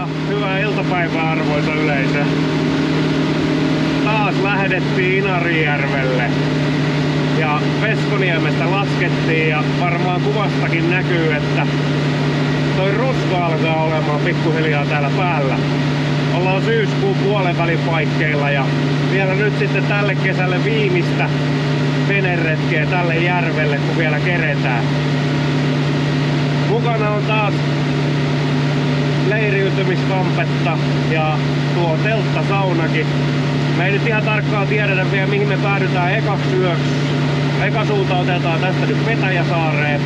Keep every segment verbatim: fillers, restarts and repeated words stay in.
hyvää iltapäivää arvoisa yleisö. Taas lähdettiin Inarijärvelle. Ja Veskoniemestä laskettiin ja varmaan kuvastakin näkyy, että toi ruska alkaa olemaan pikkuhiljaa täällä päällä. Ollaan syyskuun puolen välin paikkeilla ja vielä nyt sitten tälle kesälle viimeistä veneretkeä tälle järvelle, kun vielä keretään. Mukana on taas leiriytymiskampetta ja tuo telttasaunakin. Me ei nyt ihan tarkkaan tiedetä vielä mihin me päädytään ekaks yöksi. Eka suunta otetaan tästä nyt Petäjäsaareen.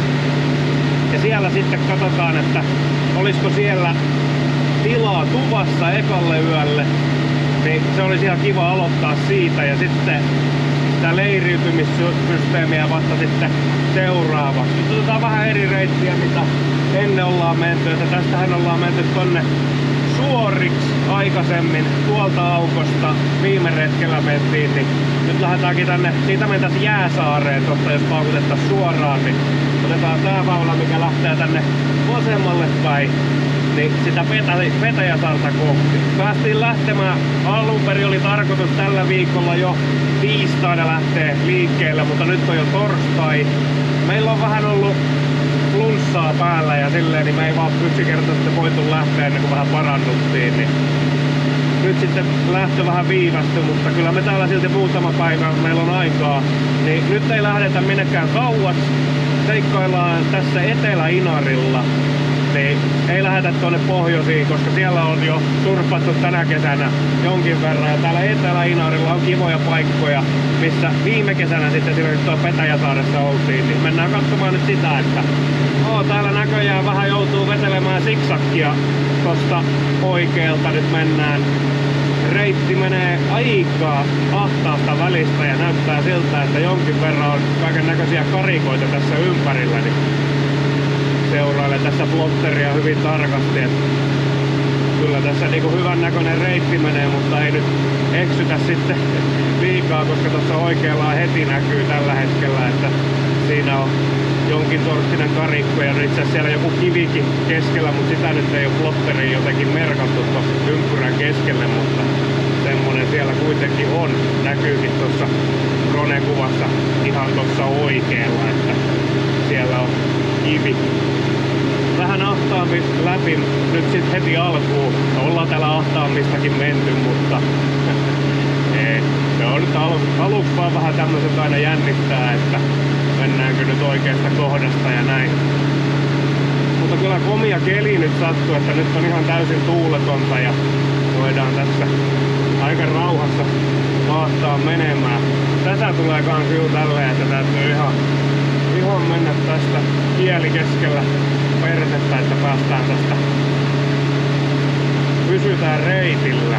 Ja siellä sitten katsotaan, että olisiko siellä tilaa tuvassa ekalle yölle. Niin se olisi ihan kiva aloittaa siitä ja sitten sitä leiriytymissysteemiä vasta sitten seuraavaksi. Nyt otetaan vähän eri reittiä mitä ennen ollaan menty. Että tästähän ollaan menty tonne suoriksi aikaisemmin tuolta aukosta viime retkellä mentiin, niin nyt lähdetäänkin tänne, siitä mentäisiin Jääsaareen tosta, jos paukutettaisiin suoraan, niin otetaan tää väylä, mikä lähtee tänne vasemmalle päin, niin sitä Petä, Petäjäsaarta kohti. Päästiin lähtemään, alun perin oli tarkoitus tällä viikolla jo tiistaina lähteä liikkeelle, mutta nyt on jo torstai. Meillä on vähän ollut flunssaa päällä ja silleen, niin me ei vaan yksinkertaisesti voitu lähteä ennen kuin vähän parannuttiin. Niin nyt sitten lähtö vähän viivästyi, mutta kyllä me täällä silti muutama päivä meillä on aikaa. Niin nyt ei lähdetä minnekään kauas. Seikkaillaan tässä Etelä-Inarilla. Niin ei lähdetä tuonne pohjoisiin, koska siellä on jo surffattu tänä kesänä jonkin verran. Ja täällä Etelä-Inarilla on kivoja paikkoja, missä viime kesänä sitten esimerkiksi tuolla Petäjäsaaressa oltiin. Niin mennään katsomaan nyt sitä, että oo, täällä näköjään vähän joutuu vetelemään siksakkia tosta oikealta. Nyt mennään. Reitti menee aika ahtaasta välistä ja näyttää siltä, että jonkin verran on kaiken näköisiä karikoita tässä ympärillä. Niin seurailen tässä plotteria hyvin tarkasti, että kyllä tässä niinku hyvän näköinen reitti menee, mutta ei nyt eksytä sitten liikaa, koska tuossa oikealla heti näkyy tällä hetkellä, että siinä on jonkin sorttinen karikko ja itse asiassa siellä joku kivikin keskellä, mutta sitä nyt ei ole plotteriin jotenkin merkattu tuossa ympyrän keskelle, mutta semmonen siellä kuitenkin on, näkyykin tuossa drone-kuvassa ihan tuossa oikealla, että siellä on kivi. Vähän ahtaampi läpi nyt sit heti alkuun. Ollaan täällä ahtaammistakin menty, mutta ei. Se on nyt alu, aluksi vaan vähän tämmöiset aina jännittää, että mennäänkö nyt oikeasta kohdasta ja näin. Mutta kyllä komia keli nyt sattuu, että nyt on ihan täysin tuuletonta ja voidaan tässä aika rauhassa maahtaa menemään. Tätä tulee kans juu tälleen, että täytyy ihan, ihan mennä tästä kieli keskellä persettä, että päästään tästä, pysytään reitillä.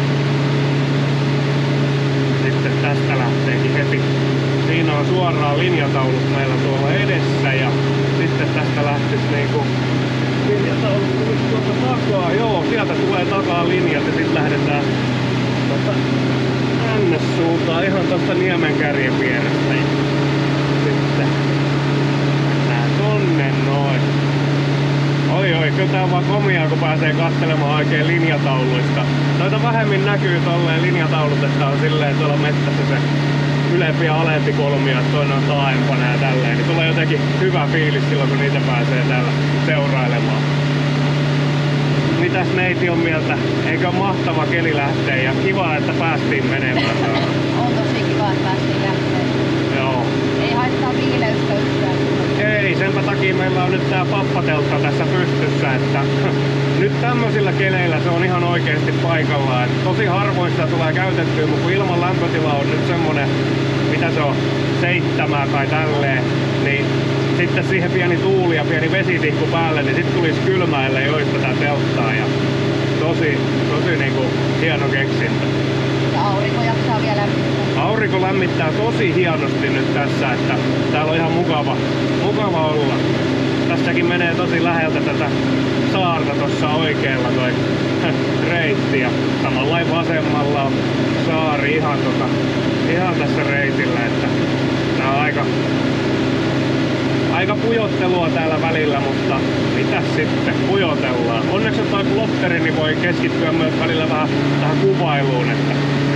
Sitten tästä lähteekin heti. Siinä on suoraan linjataulut meillä tuolla edessä ja sitten tästä lähtisi niinku linjataulut tulisi tuolta takaa. Joo, sieltä tulee takaa linjat ja sitten lähdetään tuosta N-suuntaan ihan tuosta Niemenkärjen vierestä. Sitten mennään tonne noin. Oi oi, kyllä tää on vaan komiaa kun pääsee katselemaan oikein linjatauluista. Noita vähemmin näkyy tolleen linjataulut, että on silleen tuolla mettässä se ylempi ja alempi kolmio, että toinen on taaempana ja tälleen. Niin tulee jotenkin hyvä fiilis silloin kun niitä pääsee täällä seurailemaan. Mitäs neiti on mieltä? Eikö mahtava keli lähteä ja kiva, että päästiin menemään. On tosi kiva, että päästiin lähtemään. Joo. Ei haittaa viileystä yhtään. Ei, senpä takia meillä on nyt tää pappateltta tässä pystyssä, että nyt tämmöisillä keleillä se on ihan oikeesti paikallaan. Et tosi harvoin sitä tulee käytettyä, mutta kun ilman lämpötila on nyt semmonen, mitä se on, seitsemää tai tälleen, niin sitten siihen pieni tuuli ja pieni vesitihku päälle, niin sit tulisi kylmäille joista tätä telttaa ja tosi, tosi niinku hieno keksintö. Ja aurinko jaksaa vielä lämmittää. Aurinko lämmittää tosi hienosti nyt tässä, että täällä on ihan mukava, mukava olla. Tässäkin menee tosi läheltä tätä saarta tuossa oikealla toi reitti ja samalla vasemmalla on saari ihan, tota, ihan tässä reitillä, että tää on aika aika pujottelua täällä välillä, mutta mitäs sitten, pujotellaan. Onneksi on toi plotteri, niin voi keskittyä myös välillä vähän tähän kuvailuun, että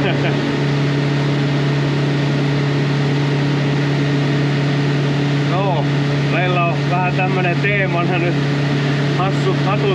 no, meillä on vähän tämmönen teemana nyt hassut hatut.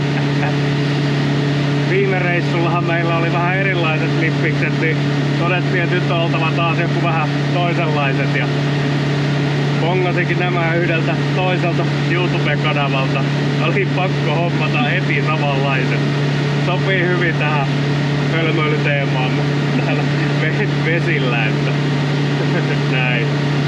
Viime reissullahan meillä oli vähän erilaiset lippikset, niin todettiin, että nyt on oltava taas joku vähän toisenlaiset. Ja bongasikin nämä yhdeltä toiselta YouTube-kanavalta. Oli pakko hommata heti samanlaiset. Sopii hyvin tähän hölmöilyteemaan täällä vesillä, että näin.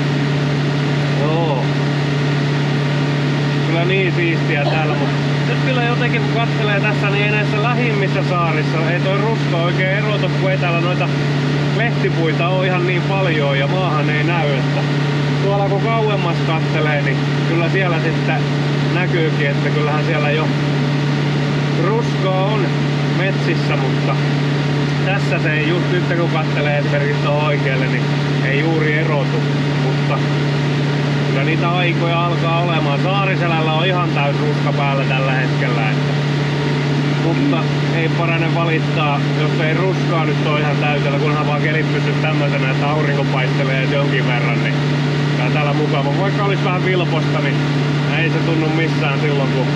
Joo. Kyllä niin siistiä täällä, mutta nyt kyllä jotenkin kun katselee tässä, niin ei näissä lähimmissä saarissa, ei toi rusko oikein erota, kun ei täällä noita lehtipuita ole ihan niin paljon ja maahan ei näy, että tuolla kun kauemmas katselee, niin kyllä siellä sitten näkyykin, että kyllähän siellä jo ruskoa on metsissä, mutta tässä se ei just nyt kun katselee esimerkiksi tuohon oikealle, niin ei juuri erotu, mutta kyllä niitä aikoja alkaa olemaan. Saariselällä on ihan täys ruska päällä tällä hetkellä, että mutta ei parane valittaa, jos ei ruskaa nyt ole ihan täysellä, kunhan vaan kelit pysyy tämmöisenä, että aurinko paistelee jonkin verran, niin tää täällä mukava. Vaikka olisi vähän vilposta, niin ei se tunnu missään silloin, kun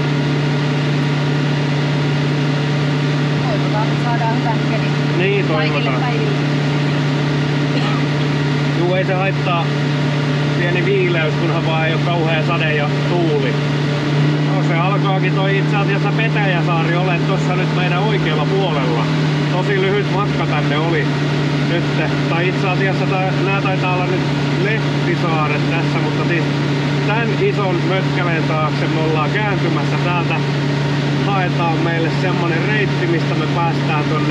toivotaan, että saadaan hyvät kelit niin, kaikille päiville. Juu, ei se haittaa pieni viileys, kunhan vaan ei ole kauhea sade ja tuuli. No se alkaakin toi itse asiassa Petäjäsaari ole tuossa nyt meidän oikealla puolella. Tosi lyhyt matka tänne oli nyt. Tai itse asiassa nää taitaa olla nyt Lehtisaaret tässä, mutta siis tän ison mötkäleen taakse me ollaan kääntymässä. Täältä haetaan meille semmonen reitti, mistä me päästään tonne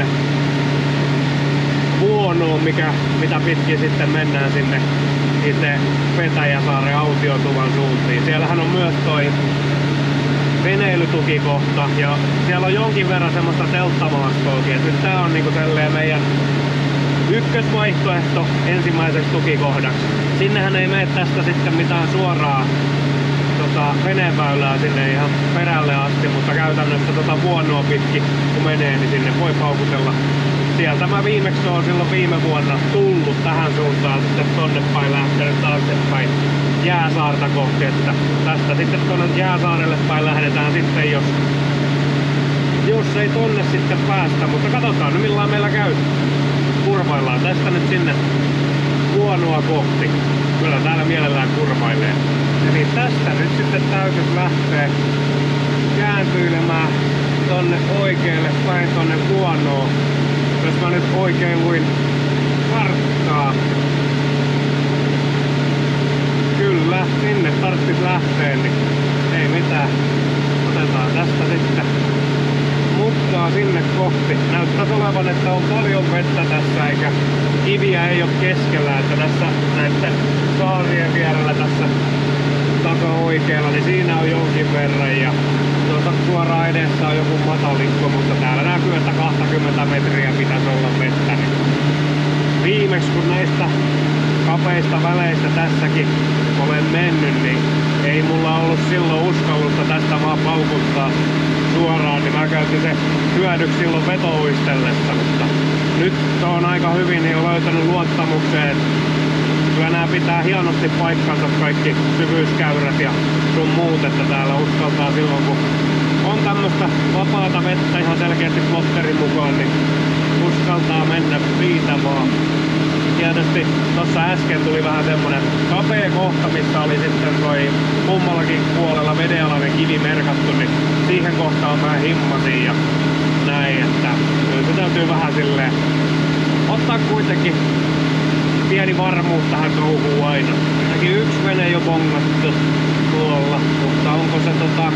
Vuonoon, mikä, mitä pitkin sitten mennään sinne itse Petäjäsaaren autiotuvan suuntiin. Siellähän on myös toi veneilytukikohta ja siellä on jonkin verran semmoista telttamaastoakin, että nyt tää on niinku tälleen meidän ykkösvaihtoehto ensimmäiseksi tukikohdaksi. Sinnehän ei mene tästä sitten mitään suoraa tota, veneväylää sinne ihan perälle asti, mutta käytännössä tota Vuonoa pitkin kun menee, niin sinne voi paukutella. Sieltä mä viimeksi on silloin viime vuonna tullut tähän suuntaan sitten tonne päin lähtenyt taaksepäin Jääsaarta kohti, että tästä sitten tonne Jääsaarelle päin lähdetään sitten, jos, jos ei tonne sitten päästä, mutta katsotaan nyt millään meillä käy. Kurvaillaan tästä nyt sinne Vuonoa kohti. Kyllä täällä mielellään kurvailee. Eli tästä nyt sitten täytyisi lähteä kääntyilemään tonne oikealle päin tonne Vuonoon. Jos mä nyt oikein luin karttaa. Kyllä, sinne tarvitsisi lähteä, niin ei mitään. Otetaan tästä sitten mutkaa sinne kohti. Näyttäisi olevan, että on paljon vettä tässä, eikä kiviä ei ole keskellä, että tässä näiden saarien vierellä tässä taka-oikealla, niin siinä on jonkin verran. Ja tuossa suoraan edessä on joku matalikko, mutta täällä näkyy, että kaksikymmentä metriä pitäisi olla vettä. Viimeksi kun näistä kapeista väleistä tässäkin olen mennyt, niin ei mulla ollut silloin uskallusta tästä vaan paukuttaa suoraan, niin mä käytin se hyödyksi silloin vetouistellessa, mutta nyt on aika hyvin niin löytänyt luottamukseen. Kyllä nämä pitää hienosti paikkansa kaikki syvyyskäyrät ja sun muut, että täällä uskaltaa silloin kun on tämmöstä vapaata vettä ihan selkeästi plotterin mukaan, niin uskaltaa mennä siitä vaan. Tietysti tossa äsken tuli vähän semmonen kapea kohta, missä oli sitten toi kummallakin puolella vedenalainen kivi merkattu, niin siihen kohtaan mä himmasin ja näin, että se täytyy vähän silleen ottaa kuitenkin pieni varmuus tähän touhuun aina. Ainakin yksi vene jo bongattu tuolla, mutta onko se tota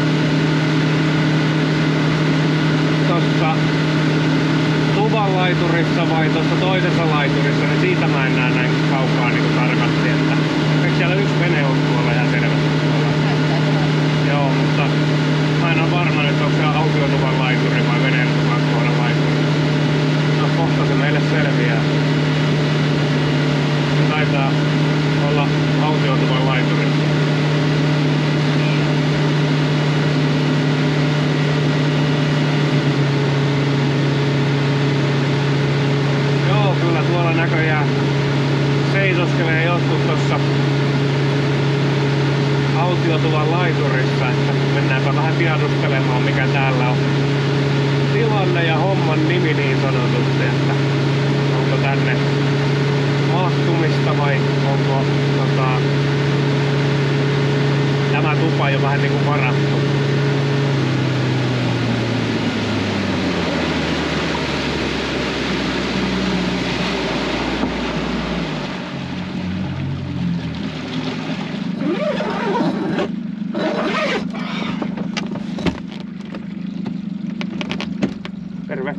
tossa tuvan laiturissa vai tuossa toisessa laiturissa, niin siitä mä en näe näin kaukaa niin kuin tarkasti, että eikö siellä yksi vene on tuolla ihan selvästi tuolla? Joo, mutta mä en ole varma, että onko se autiotuvan laituri vai veneilytuvan tuolla laituri. No kohta se meille selviää. Se taitaa olla autiotuvan laituri. tossa autiotuvan laiturissa, että mennäänpä vähän tiedustelemaan mikä täällä on tilanne ja homman nimi niin sanotusti, että onko tänne mahtumista vai onko tota, tämä tupa jo vähän niinku varattu. Terve.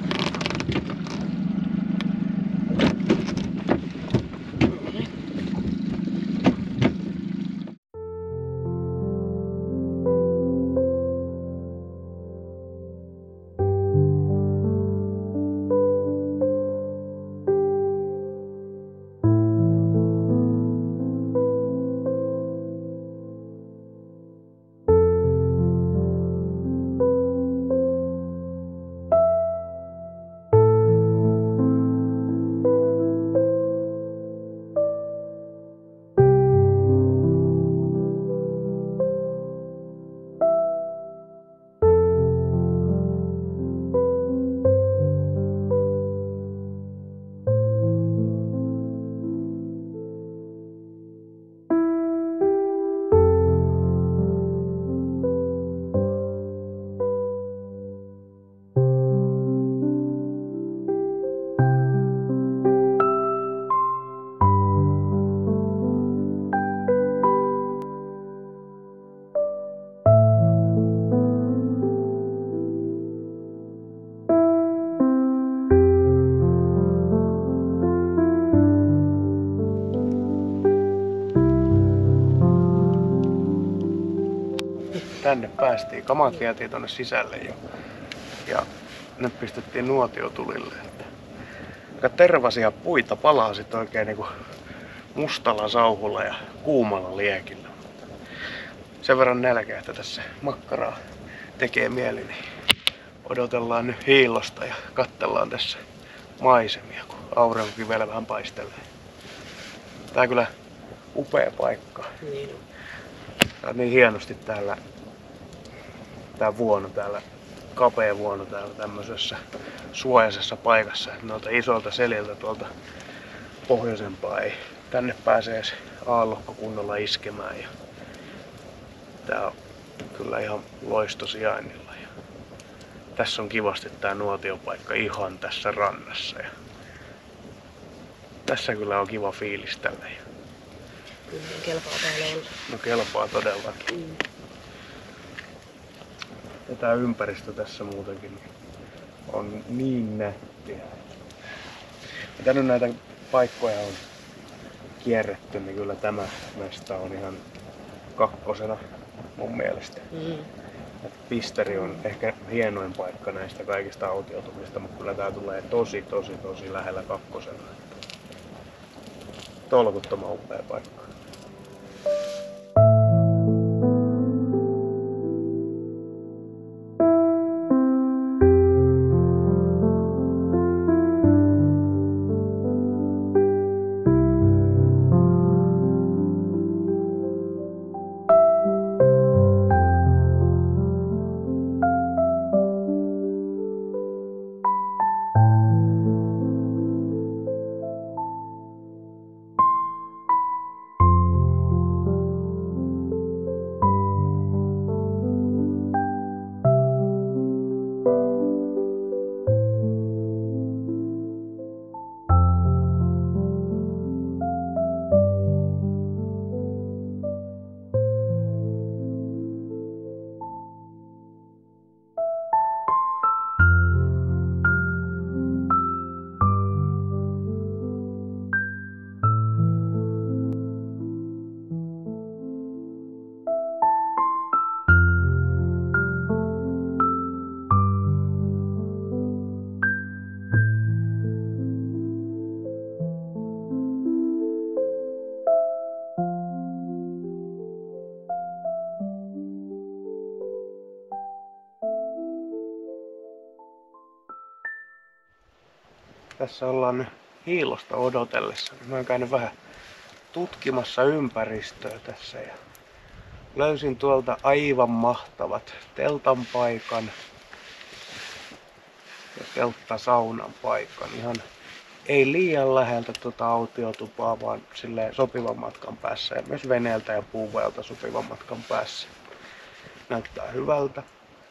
Tänne päästiin, kamat vietiin tonne sisälle jo. Ja nyt pistettiin nuotiotulille. Aika tervasia puita palaa sit oikein niinku mustalla sauhulla ja kuumalla liekillä. Sen verran nälkä, että tässä makkaraa tekee mieli, niin odotellaan nyt hiilosta ja katsellaan tässä maisemia, kun aurinkokin vielä vähän paistelee. Tää on kyllä upea paikka. Niin on. Tää on niin hienosti täällä, tää vuono täällä, kapea vuono täällä tämmöisessä suojaisessa paikassa. Noilta isolta seliltä tuolta pohjoisempaa ei tänne pääsee edes aallokko kunnolla iskemään. Ja tää on kyllä ihan loistosijainnilla. Ja tässä on kivasti tää nuotiopaikka ihan tässä rannassa. Ja tässä kyllä on kiva fiilis tällä. Kyllä kelpaa täällä olla. No kelpaa todellakin. Mm. Ja tää ympäristö tässä muutenkin on niin nättiä. Mitä nyt näitä paikkoja on kierretty, niin kyllä tämä mesta on ihan kakkosena mun mielestä. Mm. Pisteri on ehkä hienoin paikka näistä kaikista autiotumista, mutta kyllä tää tulee tosi tosi tosi lähellä kakkosena. Tolkuttoman upea paikka. Tässä ollaan nyt hiilosta odotellessa. Mä oon käynyt vähän tutkimassa ympäristöä tässä ja löysin tuolta aivan mahtavat teltan paikan ja telttasaunan paikan. Ihan ei liian läheltä tuota autiotupaa, vaan silleen sopivan matkan päässä ja myös veneeltä ja puuvajalta sopivan matkan päässä. Näyttää hyvältä.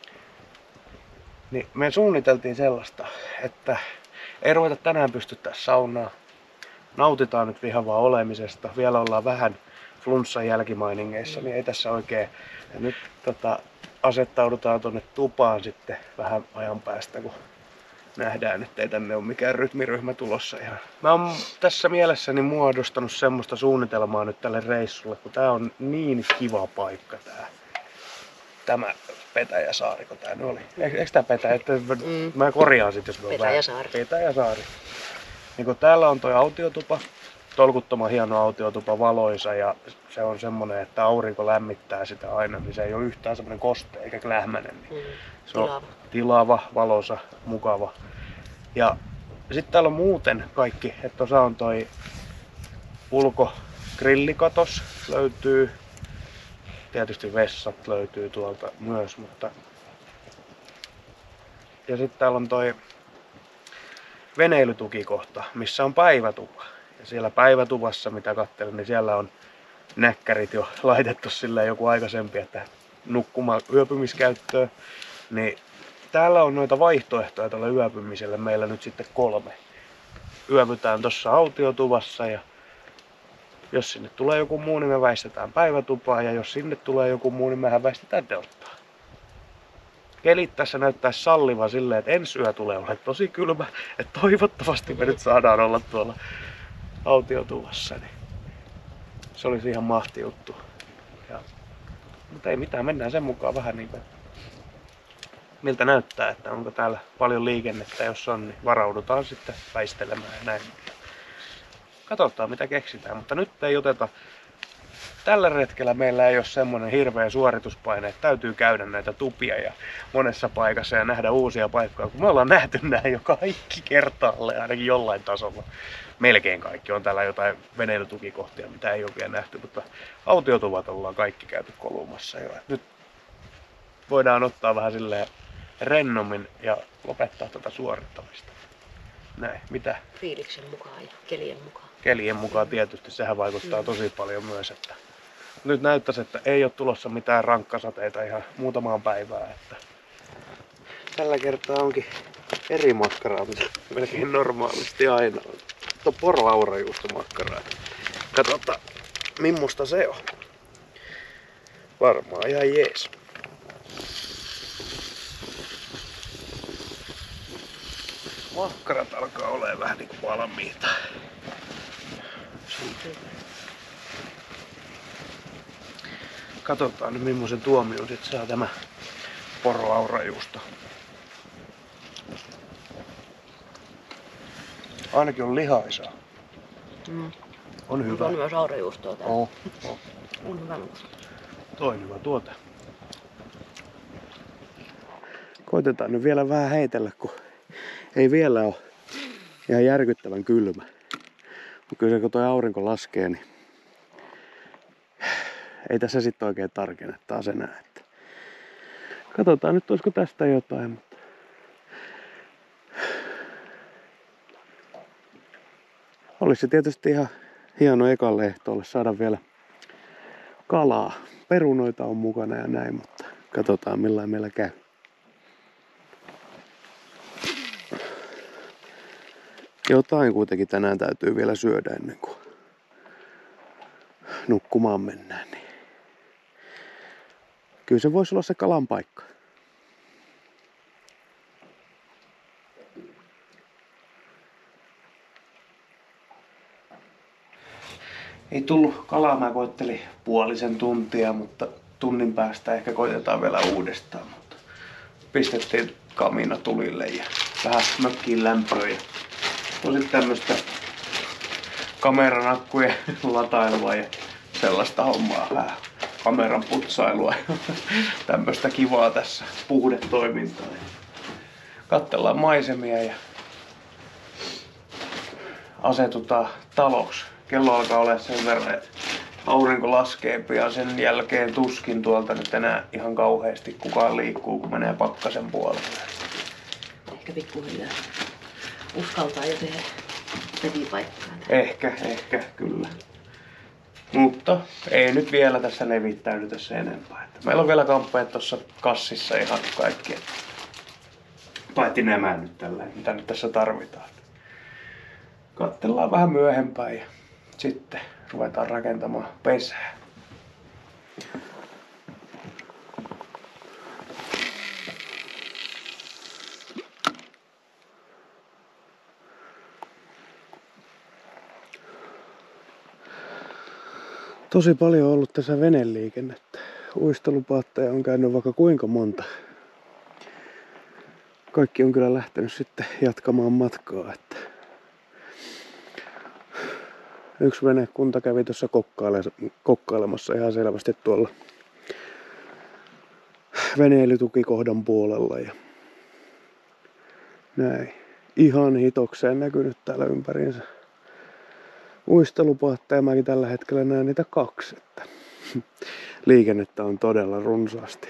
Niin me suunniteltiin sellaista, että ei ruveta tänään pystyttää saunaa. Nautitaan nyt ihan vaan olemisesta. Vielä ollaan vähän flunssan jälkimainingeissa, niin ei tässä oikein. Ja nyt tota, asettaudutaan tonne tupaan sitten vähän ajan päästä, kun nähdään, että ei tänne ole mikään rytmiryhmä tulossa ihan. Mä oon tässä mielessäni muodostanut semmoista suunnitelmaa nyt tälle reissulle, kun tää on niin kiva paikka tää. Tämä Petäjäsaari, kun tää nyt oli. Eikö tää Petäjä? Mm. Mä korjaan sit, jos mä oon Petäjäsaari. Petäjäsaari. Niin kun täällä on toi autiotupa, tolkuttoman hieno autiotupa, valoisa ja se on semmonen, että aurinko lämmittää sitä aina, niin se ei ole yhtään semmonen koste eikä klähmänen. Niin Mm. se on Tilava. tilava, valoisa, mukava. Ja sitten täällä on muuten kaikki, että tuossa on toi ulkogrillikatos löytyy. Tietysti vessat löytyy tuolta myös, mutta... Ja sitten täällä on toi veneilytukikohta, missä on päivätupa. Ja siellä päivätuvassa, mitä katselin, niin siellä on näkkärit jo laitettu silleen joku aikaisempi, että nukkumaan yöpymiskäyttöön. Niin täällä on noita vaihtoehtoja tälle yöpymiselle meillä nyt sitten kolme. Yöpytään tossa autiotuvassa ja jos sinne tulee joku muu, niin me väistetään päivätupaa ja jos sinne tulee joku muu, niin mehän väistetään telttaa. Kelit tässä näyttäisi salliva silleen, että ensi yö tulee olemaan tosi kylmä, että toivottavasti me nyt saadaan olla tuolla autiotuvassa. Niin se olisi ihan mahti juttu. Ja, mutta ei mitään, mennään sen mukaan vähän niin kuin, miltä näyttää, että onko täällä paljon liikennettä, jos on, niin varaudutaan sitten väistelemään ja näin. Katsotaan mitä keksitään, mutta nyt ei oteta. Tällä retkellä meillä ei ole semmoinen hirveä suorituspaine, että täytyy käydä näitä tupia ja monessa paikassa ja nähdä uusia paikkoja, kun me ollaan nähty nämä jo kaikki kertaalle, ainakin jollain tasolla. Melkein kaikki on täällä jotain veneilytukikohtia, mitä ei ole vielä nähty, mutta autiotuvat ollaan kaikki käyty kolumassa jo. Nyt voidaan ottaa vähän silleen rennommin ja lopettaa tätä suorittamista. Näin, mitä? Fiiliksen mukaan ja kelien mukaan. Kelien mukaan tietysti, sehän vaikuttaa tosi paljon myös, että nyt näyttäisi, että ei ole tulossa mitään rankkasateita ihan muutamaan päivään, että tällä kertaa onkin eri makkaraa, mitä melkein normaalisti aina on. Tuo poroaurajuustomakkaraa. Katsotaan, mimmosta se on. Varmaan ihan jees. Makkarat alkaa olemaan vähän niin kuin valmiita. Katsotaan nyt millaisen tuomion sit saa tämä poroaurajuusto. Ainakin on lihaisaa. Mm. On hyvä. On myös aurajuustoa täällä. Oh, oh. On hyvä musta. Toi on hyvä tuote. Koitetaan nyt vielä vähän heitellä, kun ei vielä ole ihan järkyttävän kylmä. Mutta kyllä se kun toi aurinko laskee, niin ei tässä sitten oikein tarkene taas enää. Että katsotaan nyt olisiko tästä jotain, mutta olisi tietysti ihan hieno ekalle ehtoolle saada vielä kalaa. Perunoita on mukana ja näin, mutta katsotaan millain meillä käy. Jotain kuitenkin tänään täytyy vielä syödä ennen kuin nukkumaan mennään. Niin kyllä se voisi olla se kalan paikka. Ei tullut kalaa, mä koittelin puolisen tuntia, mutta tunnin päästä ehkä koitetaan vielä uudestaan. Mutta pistettiin kamina tulille ja vähän mökkiin lämpöä. Ja on sitten tämmöstä kameranakkujen latailua ja sellaista hommaa, vähän kameran putsailua ja tämmöstä kivaa tässä puhdetoimintaa. Katsellaan maisemia ja asetutaan taloksi kello alkaa olla sen verran, että aurinko laskee pian, sen jälkeen tuskin tuolta nyt enää ihan kauheasti kukaan liikkuu, kun menee pakkasen puolelle. Ehkä pikkuhiljaa uskaltaa jo tehdä levipaikkaa. Ehkä, ehkä, kyllä. Mutta ei nyt vielä tässä levittäydytä se enempää. Meillä on vielä kamppeet tuossa kassissa ihan kaikki. Paitsi nämä nyt tällä, mitä nyt tässä tarvitaan. Katsellaan vähän myöhempään ja sitten ruvetaan rakentamaan pesää. Tosi paljon on ollut tässä veneliikennettä. Uistelupaatteja on käynyt vaikka kuinka monta. Kaikki on kyllä lähtenyt sitten jatkamaan matkaa. Että yksi venekunta kävi tuossa kokkaile- kokkailemassa ihan selvästi tuolla veneilytukikohdan puolella. Ja näin. Ihan hitokseen näkynyt täällä ympäriinsä uistelupaatteja. Mäkin tällä hetkellä näen niitä kaksi. Että liikennettä on todella runsaasti.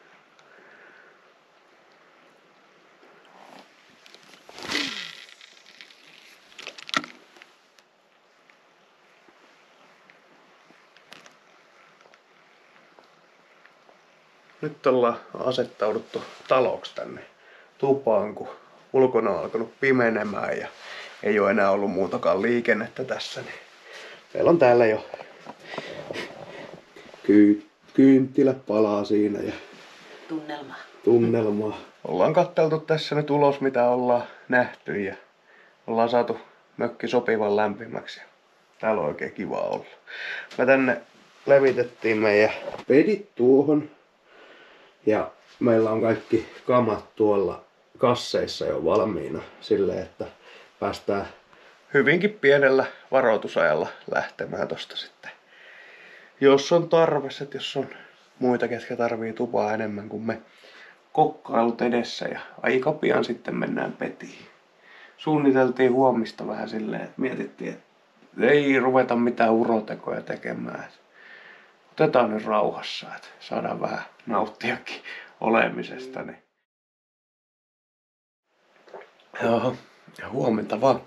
Nyt ollaan asettauduttu taloksi tänne tupaan, kun ulkona on alkanut pimenemään ja ei ole enää ollut muutakaan liikennettä tässä. Niin meillä on täällä jo ky- kynttilä palaa siinä ja Tunnelma. tunnelmaa. Ollaan katteltu tässä nyt ulos, mitä ollaan nähty ja ollaan saatu mökki sopivan lämpimäksi. Täällä on oikein kiva olla. Me tänne levitettiin meidän pedit tuohon. Ja meillä on kaikki kamat tuolla kasseissa jo valmiina silleen, että päästään hyvinkin pienellä varoitusajalla lähtemään tosta sitten. Jos on tarve, että jos on muita, ketkä tarvii tupaa enemmän kuin me, kokkailut edessä ja aika pian sitten mennään petiin. Suunniteltiin huomista vähän silleen, että mietittiin, että ei ruveta mitään urotekoja tekemään. Otetaan nyt rauhassa, että saadaan vähän nauttiakin olemisesta. Niin. Joo, ja huomenta vaan.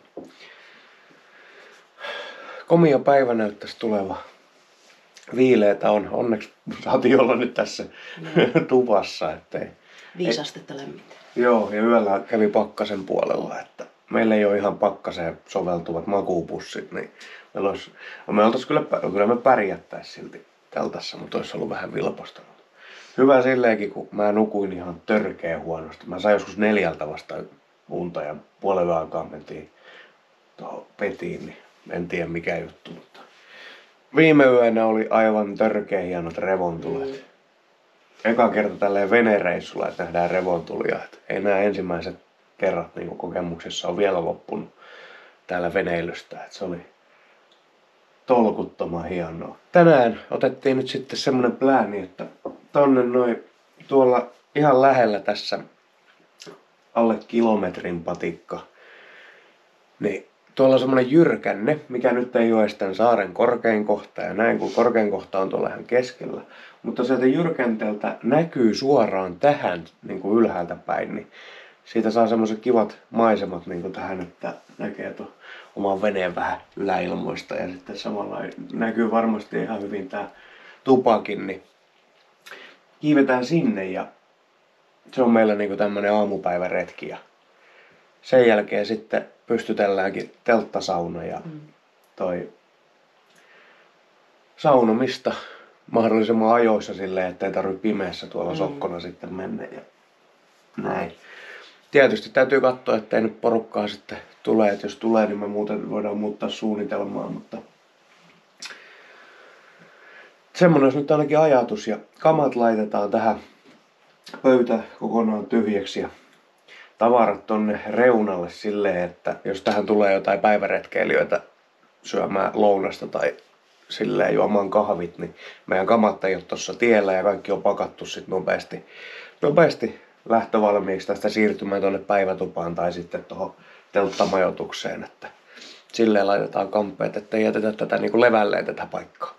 Komia päivä näyttäisi tuleva. Viileetä on. Onneksi saatiin olla nyt tässä mm. tuvassa. Ettei, Viisi astetta lämmintä. Joo, ja yöllä kävi pakkasen puolella. Että meillä ei ole ihan pakkaseen soveltuvat makuupussit. Niin meillä olisi, me oltaisiin kyllä, kyllä me pärjättäisiin silti teltassa, mutta olisi ollut vähän vilpostanut. Hyvä silleenkin, kun mä nukuin ihan törkeä huonosti. Mä sain joskus neljältä vasta unta ja puolen aikaan mentiin tuohon petiin, niin en tiedä mikä juttu. Mutta viime yönä oli aivan törkeä hienot revontulet. Eka kerta tälleen venereissulla, että nähdään revontulia. Et ei nämä ensimmäiset kerrat niin kokemuksessa on vielä loppunut täällä veneilystä. Et se oli tolkuttoman hienoa. Tänään otettiin nyt sitten semmonen plääni, että tonne noin tuolla ihan lähellä tässä alle kilometrin patikka. Niin tuolla on semmonen jyrkänne, mikä nyt ei ole tämän saaren korkein kohta ja näin, kun korkein kohta on tuolla ihan keskellä. Mutta sieltä jyrkänteeltä näkyy suoraan tähän niin kuin ylhäältä päin, niin siitä saa semmoiset kivat maisemat niin kuin tähän, että näkee tuon oman veneen vähän yläilmoista ja sitten samalla näkyy varmasti ihan hyvin tää tupakin, niin kiivetään sinne ja se on meillä niinku tämmönen aamupäiväretki ja sen jälkeen sitten pystytelläänkin telttasauna ja toi saunomista mahdollisimman ajoissa silleen, ettei tarvitse pimeässä tuolla mm. sokkona sitten mennä ja näin. Tietysti täytyy katsoa, ettei nyt porukkaa sitten tule, että jos tulee, niin me muuten voidaan muuttaa suunnitelmaa, mutta semmonen olisi nyt ainakin ajatus ja kamat laitetaan tähän pöytä kokonaan tyhjäksi ja tavarat tonne reunalle silleen, että jos tähän tulee jotain päiväretkeilijöitä syömään lounasta tai silleen juomaan kahvit, niin meidän kamat ei ole tossa tiellä ja kaikki on pakattu sit nopeasti, nopeasti lähtövalmiiksi tästä siirtymään tuonne päivätupaan tai sitten tuohon telttamajoitukseen, että silleen laitetaan kampeet, ettei jätetä tätä niinku levälleen tätä paikkaa.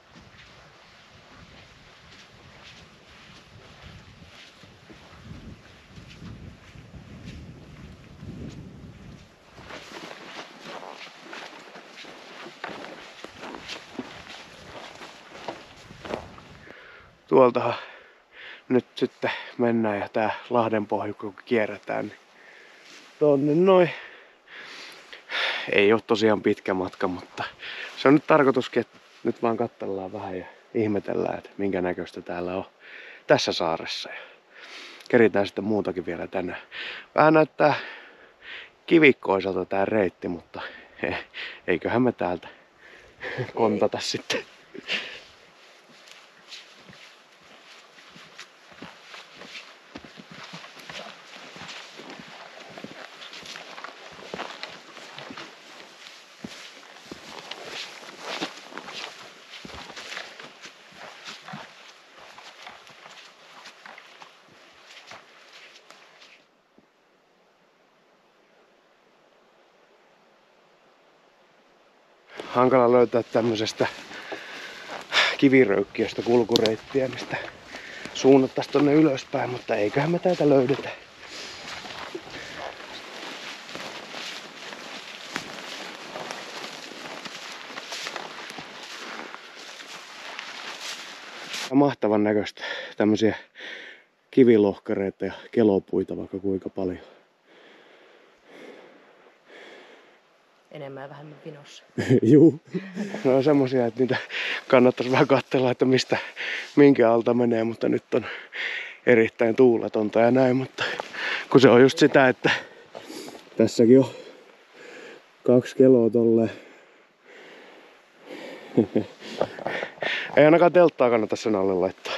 Tuoltahan nyt sitten mennään ja tää Lahden pohja kun kierretään, niin tonne noin. Ei oo tosiaan pitkä matka, mutta se on nyt tarkoituskin, että nyt vaan katsellaan vähän ja ihmetellään, että minkä näköistä täällä on tässä saaressa. Ja keritään sitten muutakin vielä tänään. Vähän näyttää kivikkoiselta tää reitti, mutta eiköhän me täältä kontata sitten. Hankala löytää tämmöisestä kiviröykkiöstä kulkureittiä, mistä suunnattais tonne ylöspäin, mutta eiköhän me täältä löydetä. Mahtavan näköistä tämmösiä kivilohkareita ja kelopuita vaikka kuinka paljon. Enemmän ja vähemmän vinossa. Juu. No on semmosia, että niitä kannattaisi vähän katsella, että mistä, minkä alta menee, mutta nyt on erittäin tuuletonta ja näin, mutta kun se on just sitä, että tässäkin on kaksi keloa tolleen. Ei ainakaan telttaa kannata sen alle laittaa.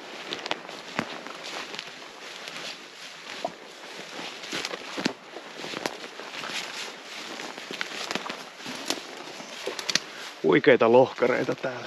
Huikeita lohkareita täällä.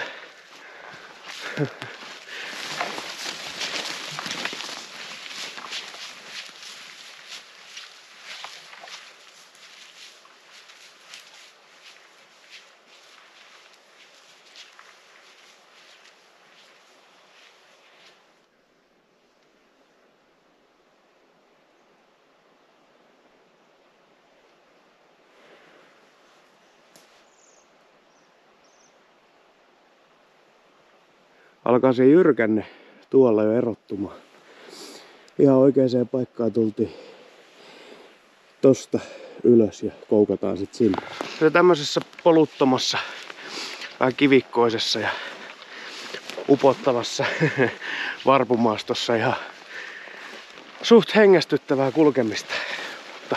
Alkaa se jyrkänne tuolla jo erottumaan. Ihan oikeaan paikkaan tultiin tosta ylös ja koukataan sit sinne. Se tämmöisessä poluttomassa, vähän kivikkoisessa ja upottavassa varpumaastossa ihan suht hengästyttävää kulkemista. Mutta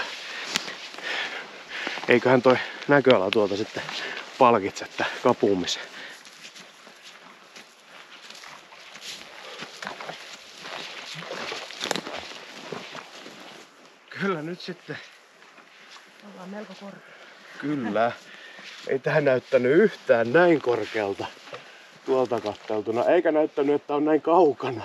eiköhän toi näköala tuolta sitten palkitse tää kapuumisen. Kyllä nyt sitten. Ollaan melko korkealla. Kyllä. Ei tähän näyttänyt yhtään näin korkealta tuolta katteltuna. Eikä näyttänyt, että on näin kaukana.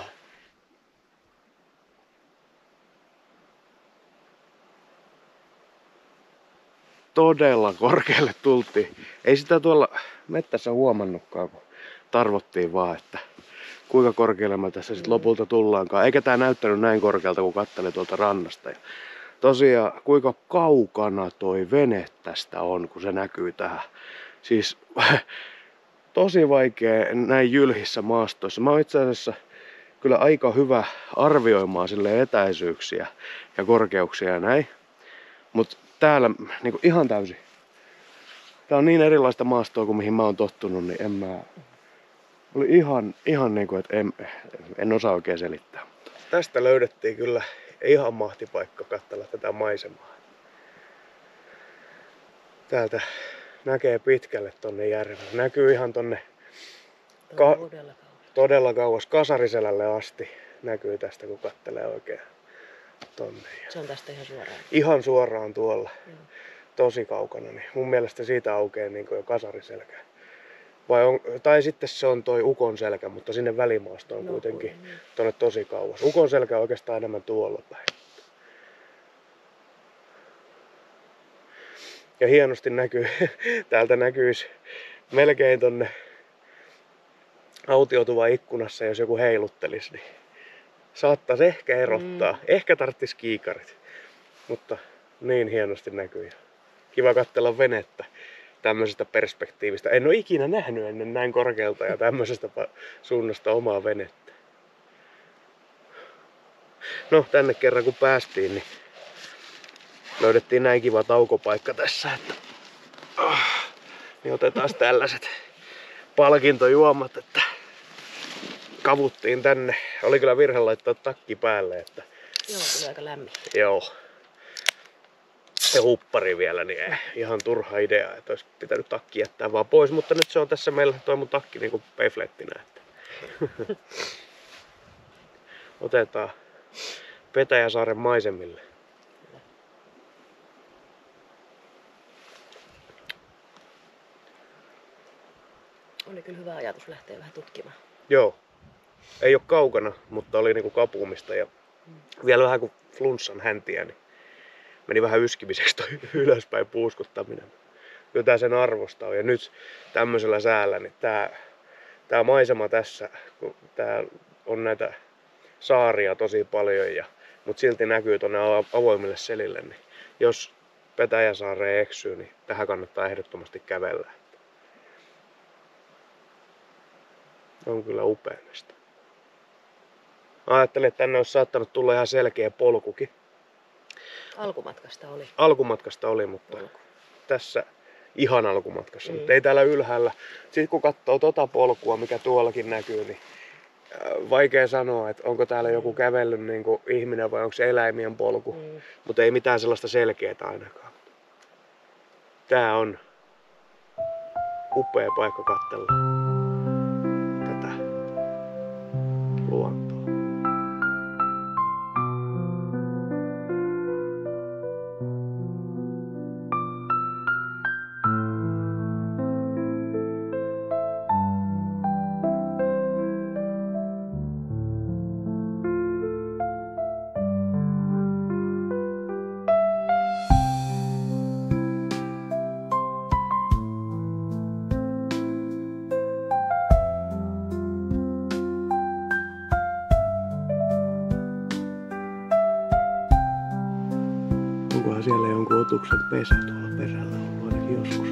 Todella korkealle tultiin. Ei sitä tuolla mettässä huomannutkaan, kun tarvottiin vaan, että kuinka korkealle me tässä sitten lopulta tullaankaan. Eikä tää näyttänyt näin korkealta, kun katteli tuolta rannasta. Ja tosiaan, kuinka kaukana toi vene tästä on, kun se näkyy tähän. Siis tosi vaikea näin jylhissä maastoissa. Mä oon itse asiassa kyllä aika hyvä arvioimaan sille etäisyyksiä ja korkeuksia ja näin. Mut täällä niinku ihan täysin. Tää on niin erilaista maastoa kuin mihin mä oon tottunut, niin en mä... Oli ihan, ihan niinku, että en, en osaa oikein selittää. Tästä löydettiin kyllä ihan mahtipaikka katsella tätä maisemaa. Täältä näkee pitkälle tonne järvelle. Näkyy ihan tonne ka- Todella, todella kauas Kasariselälle asti. Näkyy tästä kun kattelee oikein tonne. se on tästä ihan suoraan. Ihan suoraan tuolla. Joo. Tosi kaukana. Niin mun mielestä siitä aukeaa niin jo Kasariselkä. Vai on, tai sitten se on toi Ukonselkä, mutta sinne välimaastoon No, kuitenkin niin. tonne tosi kauas. Ukonselkä on oikeastaan enemmän tuolla päin. Ja hienosti näkyy, täältä näkyisi melkein tonne autiotuvan ikkunassa, jos joku heiluttelisi, niin saattaisi ehkä erottaa. Mm. Ehkä tarttis kiikarit, mutta niin hienosti näkyy. Kiva katsella venettä tämmöisestä perspektiivistä. En ole ikinä nähnyt ennen näin korkealta ja tämmöisestä suunnasta omaa venettä. No, tänne kerran kun päästiin, niin löydettiin näin kiva taukopaikka tässä, että oh, niin otetaan tällaiset palkintojuomat, että kavuttiin tänne. Oli kyllä virhe laittaa takki päälle, että joo, tuli aika lämmin. Joo. Ja huppari vielä, niin eh, ihan turha idea, että olisi pitänyt takki jättää vaan pois, mutta nyt se on tässä meillä toi mun takki niin kuin peiflettinä. Että. Otetaan Petäjäsaaren maisemille. Oli kyllä hyvä ajatus lähteä vähän tutkimaan. Joo. Ei ole kaukana, mutta oli niinku kapumista ja mm. vielä vähän kuin flunssan häntiä, niin meni vähän yskimiseksi toi ylöspäin puuskuttaminen. Kyllä tää sen arvosta on. Ja nyt tämmöisellä säällä, niin tää, tää maisema tässä, kun tää on näitä saaria tosi paljon, ja, mutta silti näkyy tonne avoimille selille, niin jos Petäjäsaareen eksyy, niin tähän kannattaa ehdottomasti kävellä. On kyllä upeamista. Ajattelin, että tänne olisi saattanut tulla ihan selkeä polkukin. Alkumatkasta oli. Alkumatkasta oli, mutta polku. Tässä ihan alkumatkassa. Mm. Mutta ei täällä ylhäällä. Sitten kun katsoo tota polkua, mikä tuollakin näkyy, niin vaikea sanoa, että onko täällä joku kävellyt niin kuin ihminen vai onko se eläimien polku. Mm. Mutta ei mitään sellaista selkeää ainakaan. Tää on upea paikka katsella tätä luontoa. Onkohan siellä jonkun otuksen pesä tuolla perällä ollut ainakin joskus?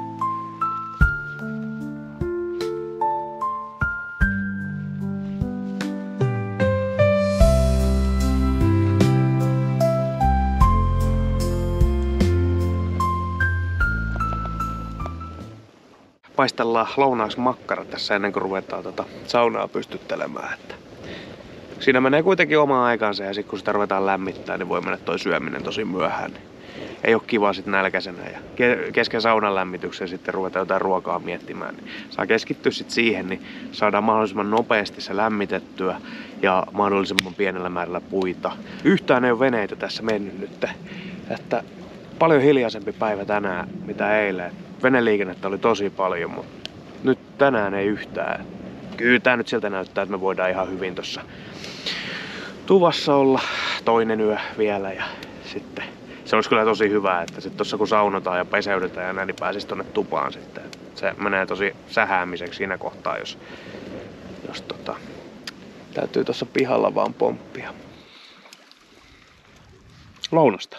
Paistellaan lounaasmakkara tässä ennen kuin ruvetaan tota saunaa pystyttelemään. Että siinä menee kuitenkin oma aikansa ja sit kun sitä ruvetaan lämmittää, niin voi mennä toi syöminen tosi myöhään. Niin ei oo kiva sit nälkäisenä ja kesken saunan lämmityksen sitten ruvetaan jotain ruokaa miettimään. Niin saa keskittyä sit siihen, niin saadaan mahdollisimman nopeasti se lämmitettyä ja mahdollisimman pienellä määrällä puita. Yhtään ei ole veneitä tässä mennyt nyt. Että paljon hiljaisempi päivä tänään mitä eilen. Veneliikennettä oli tosi paljon, mutta nyt tänään ei yhtään. Kyllä tää nyt siltä näyttää, että me voidaan ihan hyvin tossa tuvassa olla toinen yö vielä ja sitten se olisi kyllä tosi hyvä, että sitten tossa kun saunotaan ja peseydytään ja näin, niin pääsisi tonne tupaan sitten. Se menee tosi sähäämiseksi siinä kohtaa, jos, jos tota, täytyy tossa pihalla vaan pomppia. Lounasta.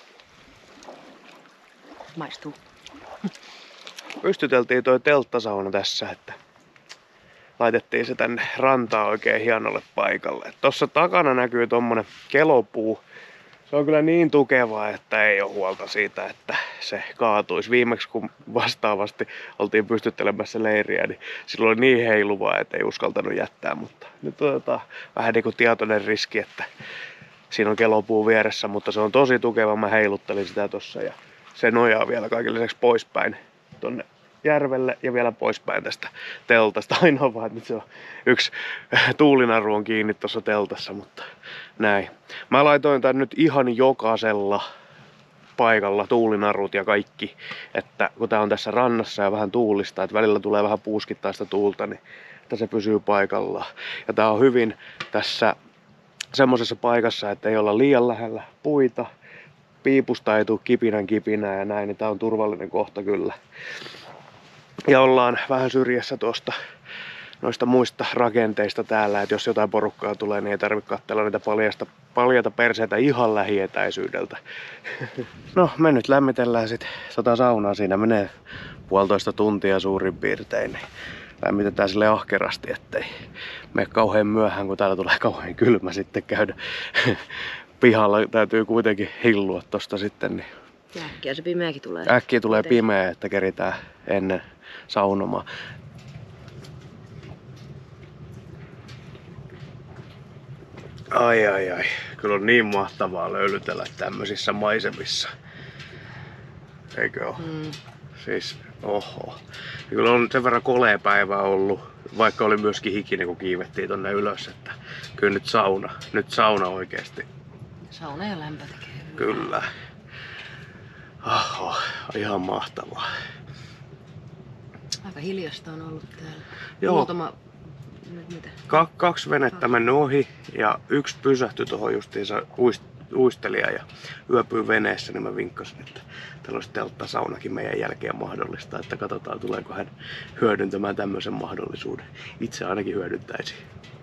Maistuu. Pystyteltiin toi telttasauna tässä, että laitettiin se tänne rantaan oikein hienolle paikalle. Tossa takana näkyy tommonen kelopuu. Se on kyllä niin tukeva, että ei ole huolta siitä, että se kaatuisi. Viimeksi kun vastaavasti oltiin pystyttelemässä leiriä, niin silloin oli niin heiluvaa, että ei uskaltanut jättää. Mutta nyt otetaan vähän niin kuin tietoinen riski, että siinä on kelopuu vieressä, mutta se on tosi tukeva. Mä heiluttelin sitä tossa ja se nojaa vielä kaiken lisäksi poispäin tonne järvelle ja vielä poispäin tästä teltasta. Ainoa vaan, että nyt se on yksi tuulinaru on kiinni tuossa teltassa, mutta näin. Mä laitoin tän nyt ihan jokaisella paikalla tuulinarut ja kaikki, että kun tää on tässä rannassa ja vähän tuulista, että välillä tulee vähän puuskittaista tuulta, niin että se pysyy paikallaan. Ja tää on hyvin tässä semmosessa paikassa, että ei olla liian lähellä puita. piipusta ei tule kipinän kipinää ja näin, niin tää on turvallinen kohta kyllä. Ja ollaan vähän syrjässä tuosta noista muista rakenteista täällä, että jos jotain porukkaa tulee, niin ei tarvitse katsella niitä paljasta, paljata perseitä ihan lähietäisyydeltä. No, me nyt lämmitellään sit tota saunaa. Siinä menee puolitoista tuntia suurin piirtein. Niin lämmitetään sille ahkerasti, ettei mene kauhean myöhään, kun täällä tulee kauhean kylmä sitten käydä. Pihalla täytyy kuitenkin hillua tosta sitten. Niin äkkiä se pimeäkin tulee. Äkkiä tulee pimeä, että keritään ennen saunomaan. Ai ai ai, kyllä on niin mahtavaa löylytellä tämmöisissä maisemissa. Eikö oo? Mm. Siis, oho. Kyllä on sen verran kolea päivää ollut, vaikka oli myöskin hikinen, kun kiivettiin tonne ylös, että kyllä nyt sauna, nyt sauna oikeesti. Sauna ja lämpö tekee. Kyllä. Oho, ihan mahtavaa. Aika hiljasta on ollut täällä. Joo. Muutama... Ka kaksi venettä meni ohi ja yksi pysähtyi tuohon justiinsa uist uistelija ja yöpyy veneessä, niin mä vinkkasin, että täällä olisi telttasaunakin meidän jälkeen mahdollista, että katsotaan tuleeko hän hyödyntämään tämmöisen mahdollisuuden. Itse ainakin hyödyntäisin.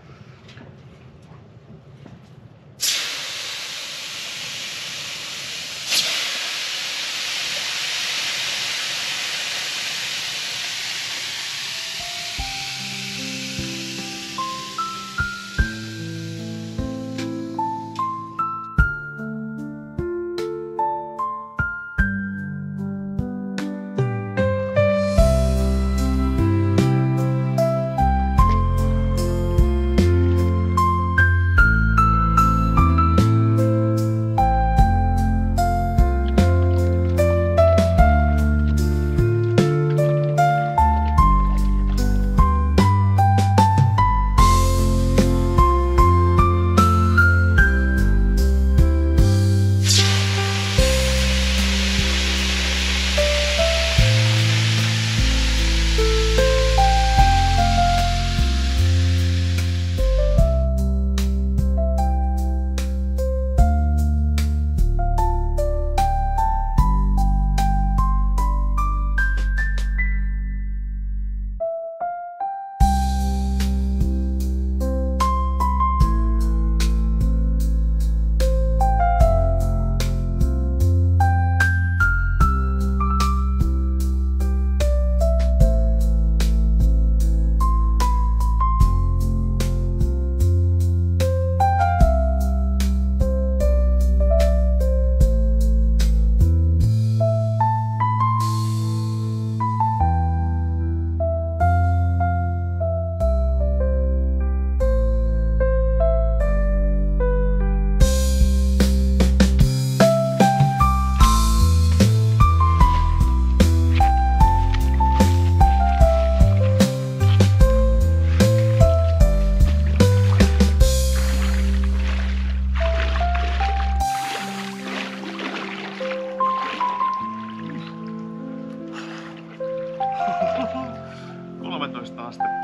kolmetoista astetta.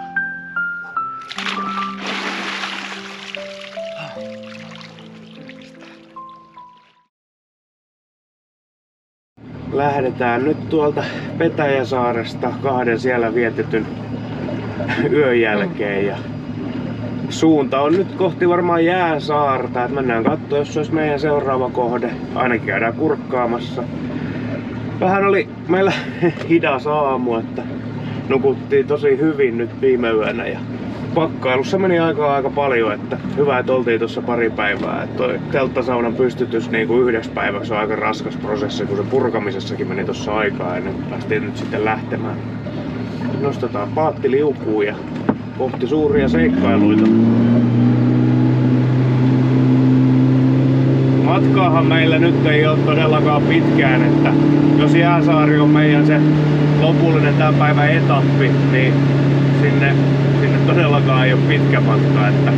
Lähdetään nyt tuolta Petäjäsaaresta kahden siellä vietetyn yön jälkeen ja suunta on nyt kohti varmaan Jääsaarta, että mennään katsoa, jos se olisi meidän seuraava kohde. Ainakin käydään kurkkaamassa. Vähän oli meillä hidas aamu, että nukuttiin tosi hyvin nyt viime yönä ja pakkailussa meni aikaa aika paljon, että hyvä, että oltiin tuossa pari päivää. Että toi telttasaunan pystytys niin kuin yhdessä päiväksi on aika raskas prosessi, kun se purkamisessakin meni tuossa aikaa ennen kuin päästiin nyt sitten lähtemään. Nostetaan paatti liukuun ja kohti suuria seikkailuita. Matkaahan meillä nyt ei ole todellakaan pitkään, että jos Jääsaari on meidän se lopullinen tämän päivän etappi, niin sinne, sinne todellakaan ei ole pitkä matka, että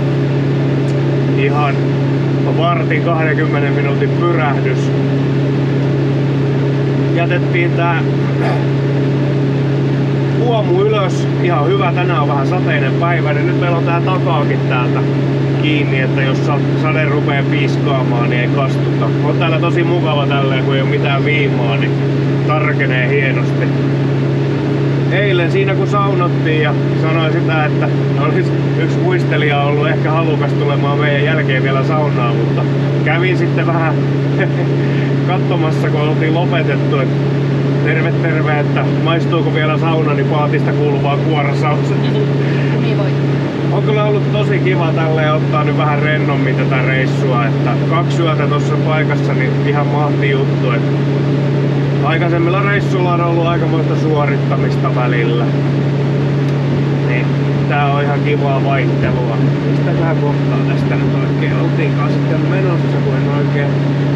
ihan vartin kahdenkymmenen minuutin pyrähdys. Jätettiin tää huomu ylös. Ihan hyvä, tänään on vähän sateinen päivä, niin nyt meillä on tää takaakin täältä kiinni, että jos sade rupee piiskaamaan, niin ei kastuta. On täällä tosi mukava tälleen, kun ei ole mitään viimaa, niin tarkenee hienosti. Eilen siinä kun saunottiin ja sanoin sitä, että olisi yksi muistelija ollut ehkä halukas tulemaan meidän jälkeen vielä saunaan, mutta kävin sitten vähän katsomassa, kun oltiin lopetettu, että terve terve, että maistuuko vielä sauna, niin paatista kuuluvaa kuorasaus. Niin voi. On kyllä ollut tosi kiva tälleen ottaa nyt vähän rennommin tätä reissua, että kaksi yötä tuossa paikassa, niin ihan mahti juttu. Että aikaisemmilla reissuilla on ollut aikamoista suorittamista välillä. Niin tää on ihan kivaa vaihtelua. Mistä vähän kohtaa tästä nyt oikein oltiinkaan sitten menossa, kun en oikein...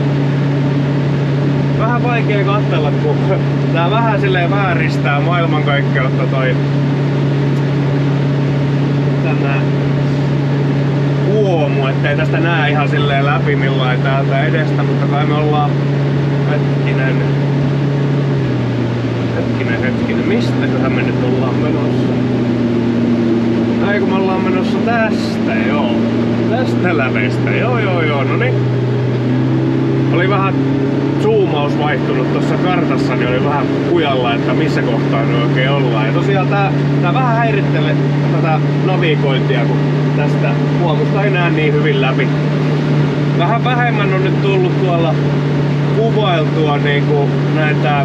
Vähän vaikea katsella, kun tää vähän silleen vääristää maailmankaikkeutta toi tämä huomu, ettei tästä näe ihan silleen läpi millain täältä edestä, mutta kai me ollaan hetkinen hetkinen hetkinen, mistäköhän me nyt ollaan menossa? Ei kun me ollaan menossa tästä, joo. Tästä lävestä, joo joo joo, no niin. Oli vähän zoomaus vaihtunut tuossa kartassa, niin oli vähän kujalla, että missä kohtaa me oikein ollaan. Ja tosiaan tää, tää vähän häirittelee tätä navigointia, kun tästä huomusta ei näe niin hyvin läpi. Vähän vähemmän on nyt tullut tuolla kuvailtua niin kuin näitä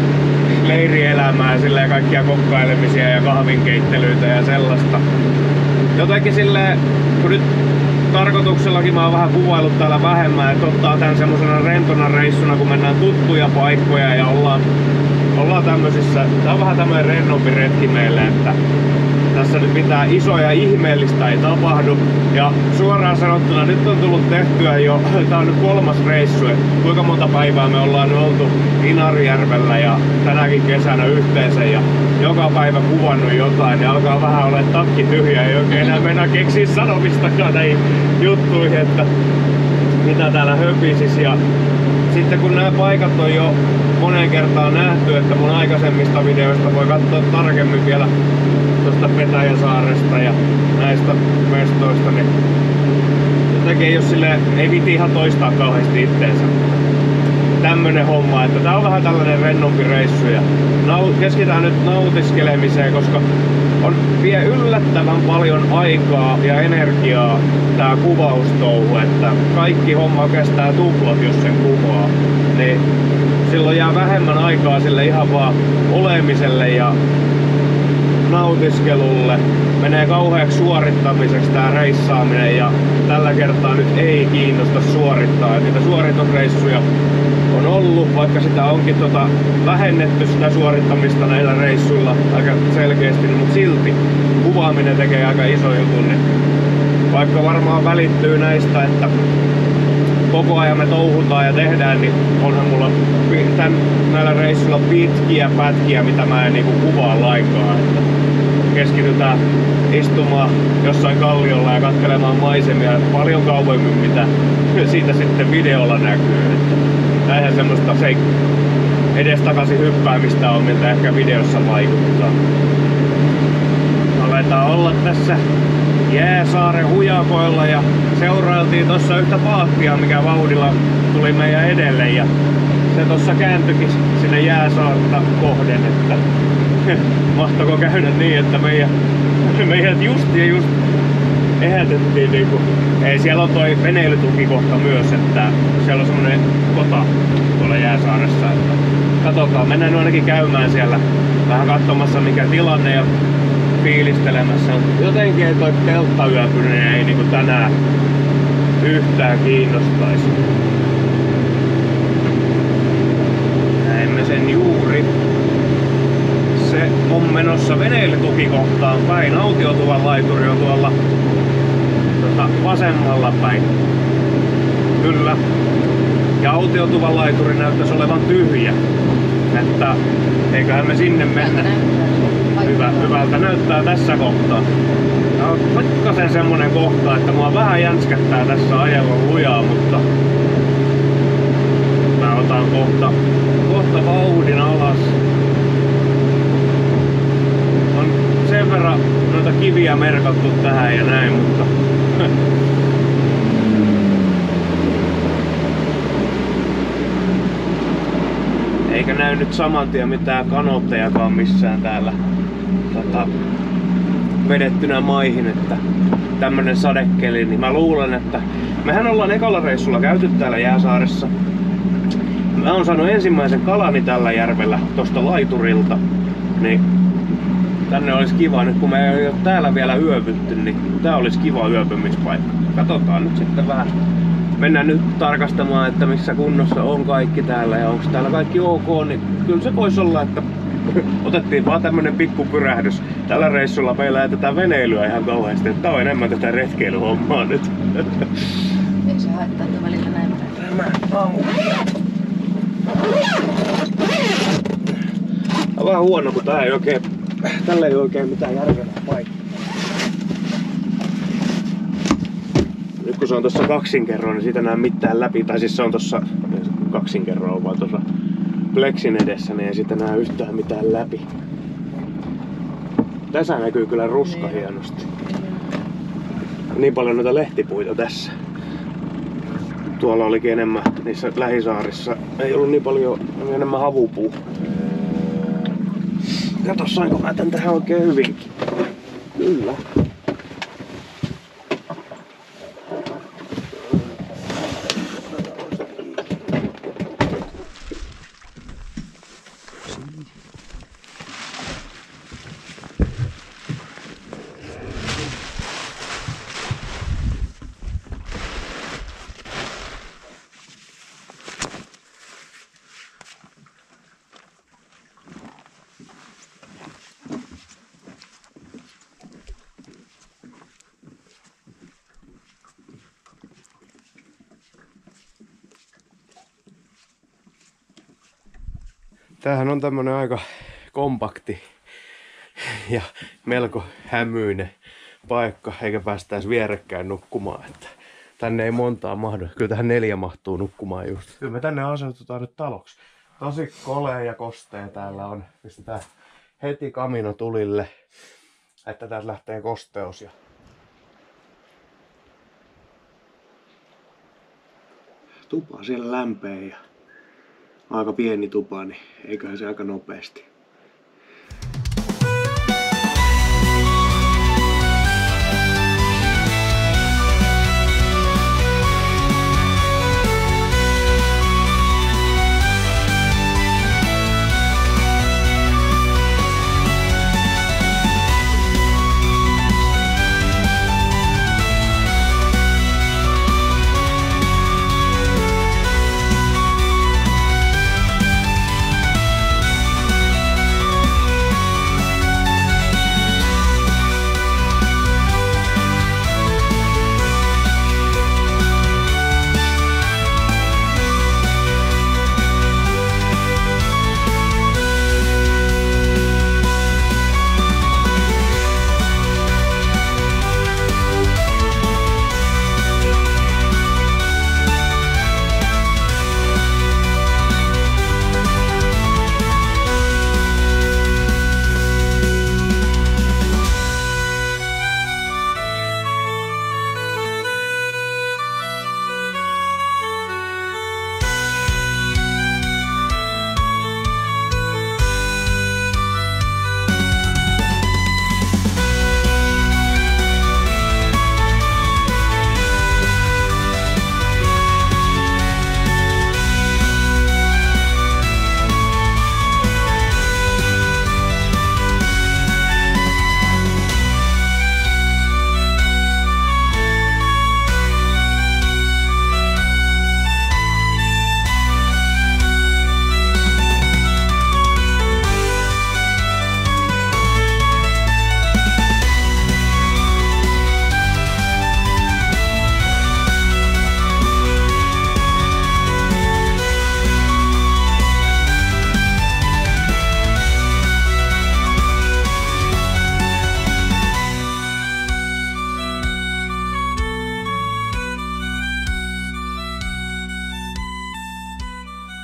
leirielämää, silleen kaikkia kokkailemisia ja kahvinkeittelyitä ja sellaista. Jotenkin silleen, kun nyt tarkoituksellakin mä oon vähän kuvailut täällä vähemmän, että ottaa tän semmosena rentona reissuna, kun mennään tuttuja paikkoja ja ollaan, ollaan tämmösissä, tää on vähän tämmönen rennompi retki meille, että tässä nyt mitään isoja ihmeellistä ei tapahdu. Ja suoraan sanottuna nyt on tullut tehtyä jo, tää on nyt kolmas reissu, että kuinka monta päivää me ollaan nyt oltu Inarijärvellä ja tänäkin kesänä yhteensä ja joka päivä kuvannut jotain ja alkaa vähän olla takki tyhjä, ei oikein enää mennä keksiä sanomistakaan näihin juttuihin, että mitä täällä höpisis. Ja sitten kun nämä paikat on jo moneen kertaan nähty, että mun aikaisemmista videoista voi katsoa tarkemmin vielä tuosta Petäjäsaaresta ja näistä mestoista, niin jotenkin jos sille ei viti ihan toistaa kauheasti itteensä. Tämmönen homma, että tää on vähän tällainen rennompi reissu ja keskitytään nyt nautiskelemiseen, koska on vie yllättävän paljon aikaa ja energiaa tää kuvaustouhu, että kaikki homma kestää tuplot, jos sen kuvaa. Niin silloin jää vähemmän aikaa sille ihan vaan olemiselle ja nautiskelulle. Menee kauheaksi suorittamiseksi tää reissaaminen ja tällä kertaa nyt ei kiinnosta suorittaa. Et niitä suoritusreissuja on ollut, vaikka sitä onkin tota vähennetty sitä suorittamista näillä reissuilla aika selkeästi, mutta silti kuvaaminen tekee aika iso jutun. Niin vaikka varmaan välittyy näistä, että koko ajan me touhutaan ja tehdään, niin onhan mulla tän, näillä reissuilla pitkiä pätkiä, mitä mä en niinku kuvaa lainkaan. Että keskitytään istumaan jossain kalliolla ja katselemaan maisemia paljon kauemmin, mitä siitä sitten videolla näkyy. Että eihän semmoista se edestakaisin hyppäämistä on, miltä ehkä videossa vaikuttaa. Aletaan olla tässä Jääsaaren hujakoilla ja seurailtiin tossa yhtä paattia, mikä vauhdilla tuli meidän edelle ja se tossa kääntyikin sinne Jääsaarta kohden, että mahtako käydä niin, että meidän, meidät just ja just ehätettiin niinku. Ei, siellä on toi veneilytukikohta myös, että siellä on semmonen kota tuolla Jääsaaressa, että katsotaan, mennään ainakin käymään siellä vähän katsomassa mikä tilanne ja fiilistelemässä. Jotenkin ei toi telttayöpyminen ei niinku tänään yhtään kiinnostaisi. Näemme sen juuri. Se on menossa veneilytukikohtaan päin. Autiotuvan laituri on tuolla tota, vasemmalla päin. Kyllä. Ja autiotuvan laituri näyttäisi olevan tyhjä. Että eiköhän me sinne mennä. Hyvä, hyvältä näyttää tässä kohtaa. Tää on pikkasen semmonen kohta, että mua vähän jänskättää tässä ajella lujaa, mutta mä otan kohta, kohta vauhdin alas. sen verran noita kiviä merkattu tähän ja näin, mutta eikä näy nyt saman tien mitään kanoottejakaan missään täällä tota, vedettynä maihin, että tämmönen sadekeli, niin mä luulen, että mehän ollaan ekalla reissulla käyty täällä Jääsaaressa. Mä oon saanut ensimmäisen kalani tällä järvellä tosta laiturilta, niin tänne olisi kiva nyt, kun me ei ole täällä vielä yövytty, niin tää olisi kiva yöpymispaikka. Katsotaan nyt sitten vähän. Mennään nyt tarkastamaan, että missä kunnossa on kaikki täällä ja onko täällä kaikki ok, niin kyllä se voisi olla, että otettiin vaan tämmönen pikku pyrähdys. Tällä reissulla meillä ei tätä veneilyä ihan kauheasti, että tää on enemmän tätä retkeilyhommaa nyt. Ei se haittaa, että välillä näin päin. On vähän huono, kun tää ei oikein, tällä ei oikein mitään järkevää paikkaa. Nyt kun se on tossa kaksinkerroin, niin siitä näe mitään läpi. Tai siis se on tossa kaksinkerroin vaan tossa pleksin edessä, niin ei siitä näe yhtään mitään läpi. Tässä näkyy kyllä ruska niin hienosti. Niin paljon noita lehtipuita tässä. Tuolla olikin enemmän niissä lähisaarissa. Ei ollut niin paljon, oli enemmän havupuu. Kato, sainko mä tän tähän oikein hyvinkin? Kyllä. Tämähän on tämmönen aika kompakti ja melko hämyinen paikka, eikä päästäisi vierekkäin nukkumaan. Että tänne ei montaa mahdu. Kyllä tähän neljä mahtuu nukkumaan just. Kyllä me tänne asetutaan nyt taloksi. Tosi kolea ja kostea täällä on. Pistetään heti kamino tulille, että täältä lähtee kosteus. Ja tupa siellä lämpää ja aika pieni tupa, niin eiköhän se aika nopeasti.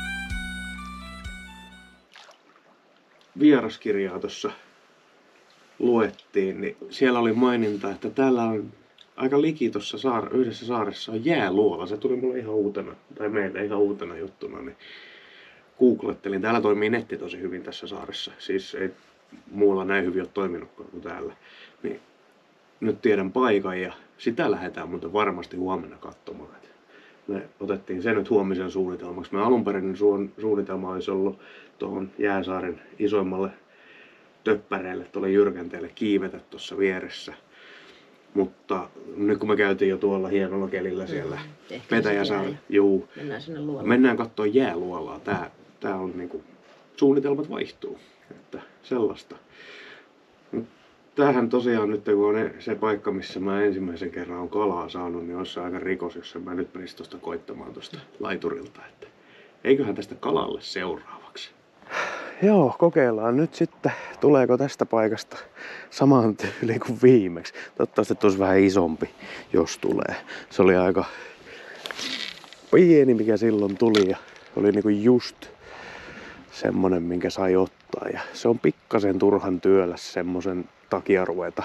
Vieraskirjaa tuossa luettiin, niin siellä oli maininta, että täällä on aika liki tuossa saar, yhdessä saaressa on jääluola. Se tuli mulle ihan uutena, tai meille ihan uutena juttuna, niin googlettelin. Täällä toimii netti tosi hyvin tässä saaressa. Siis ei muualla näin hyvin ole toiminutkaan kuin täällä. Niin nyt tiedän paikan ja sitä lähdetään muuten varmasti huomenna katsomaan. Me otettiin se nyt huomisen suunnitelmaksi. Me alun perin su- suunnitelma olisi ollut tuohon Jääsaaren isoimmalle töppäreille, tuolle Jyrkänteelle kiivetä tuossa vieressä. Mutta nyt kun me käytiin jo tuolla hienolla kelillä siellä mm, Petäjäsaaren, juu, mennään sinne luolaan. Mennään katsoa jääluolaa. Tää, tää on niinku, suunnitelmat vaihtuu, että sellaista. Tämähän tosiaan nyt kun on se paikka, missä mä ensimmäisen kerran on kalaa saanut, niin olisi aika rikos, jos mä nyt menisin tuosta koittamaan tuosta laiturilta. Että eiköhän tästä kalalle seuraavaksi. Joo, kokeillaan nyt sitten, tuleeko tästä paikasta saman tyyliin kuin viimeksi. Toivottavasti tulisi vähän isompi, jos tulee. Se oli aika pieni, mikä silloin tuli ja oli niinku just semmonen, minkä sai ottaa. Ja se on pikkasen turhan työllä semmosen takia ruveta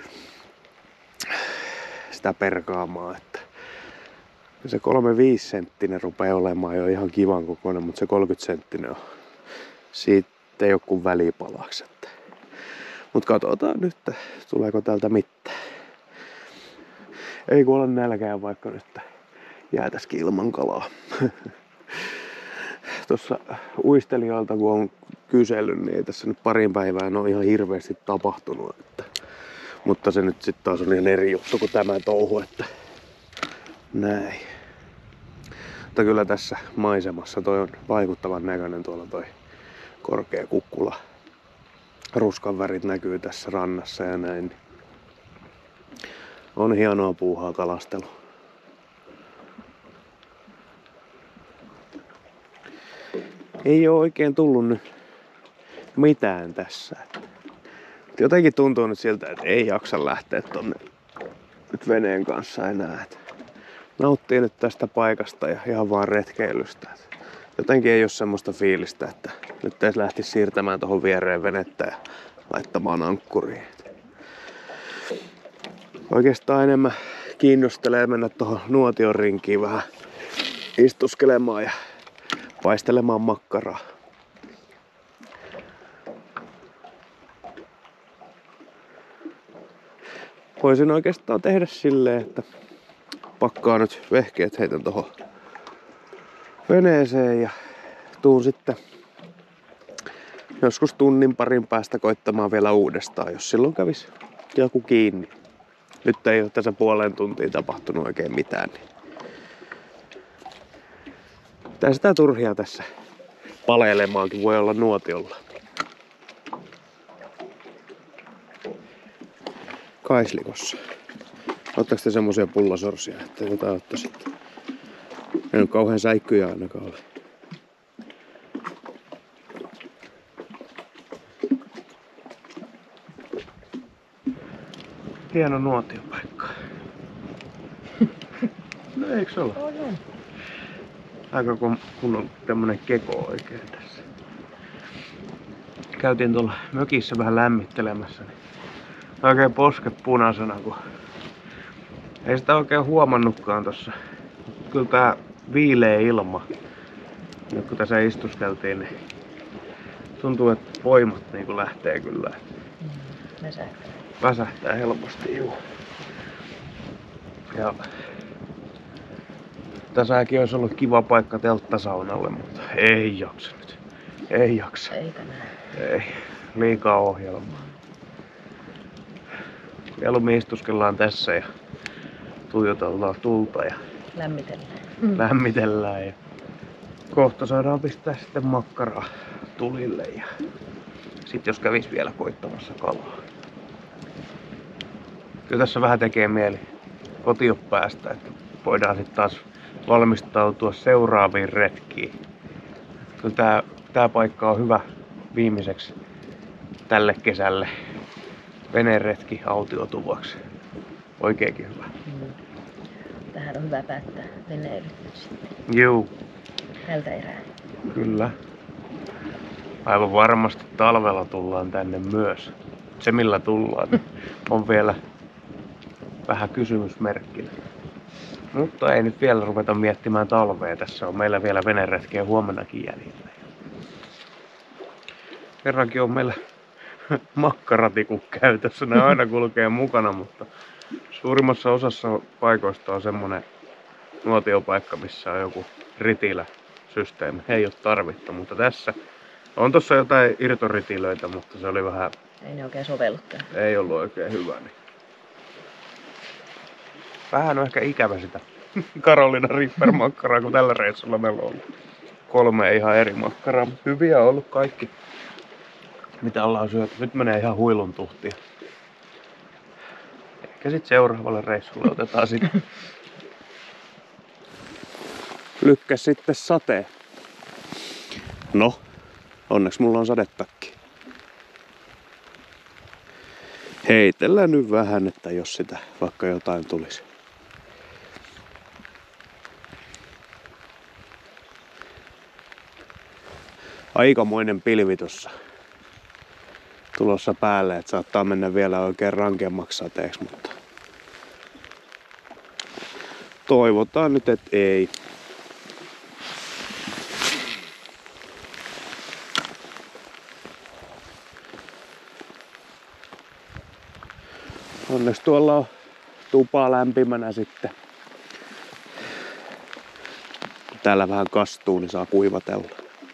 sitä perkaamaan, että se kolme viisi senttinen rupeaa olemaan jo ihan kivan kokoinen, mutta se kolmekymmentä senttinen on. Siitä ei ole kuin välipalaksi. Mut katsotaan nyt, tuleeko täältä mitään. Ei kuole nälkään, vaikka nyt jäätäisikin ilman kalaa. Tuossa uistelijoilta kun on kysellyt, niin ei tässä nyt parin päivään ole ihan hirveästi tapahtunut. Että... Mutta se nyt sitten taas on ihan eri juttu kuin tämä touhu, että näin. Mutta kyllä tässä maisemassa toi on vaikuttavan näköinen tuolla toi korkea kukkula. Ruskan värit näkyy tässä rannassa ja näin. On hienoa puuhaa kalastelu. Ei oo oikein tullut nyt mitään tässä. Jotenkin tuntuu nyt siltä, että ei jaksa lähteä tonne nyt veneen kanssa enää. Nauttii nyt tästä paikasta ja ihan vaan retkeilystä. Jotenkin ei oo semmoista fiilistä, että nyt edes lähtisi siirtämään tohon viereen venettä ja laittamaan ankkuriin. Oikeastaan enemmän kiinnostelee mennä tohon nuotion rinkiin vähän istuskelemaan ja paistelemaan makkaraa. Voisin oikeastaan tehdä silleen, että pakkaan nyt vehkeet heitän tohon veneeseen ja tuun sitten joskus tunnin parin päästä koittamaan vielä uudestaan, jos silloin kävis joku kiinni. Nyt ei ole tässä puoleen tuntiin tapahtunut oikein mitään. Niin tää sitä turhia tässä paleilemaankin voi olla nuotiolla. Kaislikossa. Ottaako te semmosia pullasorsia, että jotain ottaisitte? Ei ole kauhean säikkyjä ainakaan ole. Hieno nuotiopaikka. No eiks ole? On, on. Aika kun, kun on tämmönen keko oikein tässä. Käytiin tuolla mökissä vähän lämmittelemässä, niin oikein posket punaisena, kun ei sitä oikein huomannutkaan tossa. Kyllä tää viileä ilma, nyt kun tässä istuskeltiin, niin tuntuu, että voimat niin lähtee kyllä. Mm, väsähtää. Väsähtää helposti, juu. Ja tässäkin olisi ollut kiva paikka telttasaunalle, mutta ei jaksa nyt. Ei jaksa. Ei tänään. Ei. Liikaa ohjelmaa. Mieluummin istuskellaan tässä ja tuijotellaan tulta ja Lämmitellään. Mm. lämmitellään. Ja kohta saadaan pistää sitten makkaraa tulille ja sitten jos kävis vielä koittamassa kalaa. Kyllä tässä vähän tekee mieli kotiin päästä, että voidaan sitten taas valmistautua seuraaviin retkiin. Kyllä tää, tää paikka on hyvä viimeiseksi tälle kesälle veneretki autiotuvaksi. Oikeinkin hyvä. Mm. Tähän on hyvä päättää veneilyt nyt sitten. Juu. Tältä erää. Kyllä. Aivan varmasti talvella tullaan tänne myös. se millä tullaan niin on vielä vähän kysymysmerkkinä. Mutta ei nyt vielä ruveta miettimään talvea. Tässä on meillä vielä veneretkeä huomennakin jäljellä. Kerrankin on meillä makkaratikut käytössä. Ne aina kulkee mukana, mutta suurimmassa osassa paikoista on semmonen nuotiopaikka, missä on joku ritilä-systeemi. Ei ole tarvittu, mutta tässä on tossa jotain irtoritilöitä, mutta se oli vähän... Ei ne oikein sovellut. Ei ollut oikein hyvä. Niin. Vähän on ehkä ikävä sitä Carolina Reaper makkaraa, kun tällä reissulla meillä on ollut kolme ihan eri makkaraa. Hyviä on ollut kaikki, mitä ollaan syöty. Nyt menee ihan huilun tuhtia. Ehkä sit seuraavalle reissulle otetaan sitten. Lykkäs sitten sateen. No, onneksi mulla on sadetakki. Heitellään nyt vähän, että jos sitä vaikka jotain tulisi. Aikamoinen pilvi tossa tulossa päälle, että saattaa mennä vielä oikein rankemmaksi sateeksi, mutta toivotaan nyt, että ei. Onneksi tuolla on tupa lämpimänä sitten. Täällä vähän kastuu, niin saa kuivatella.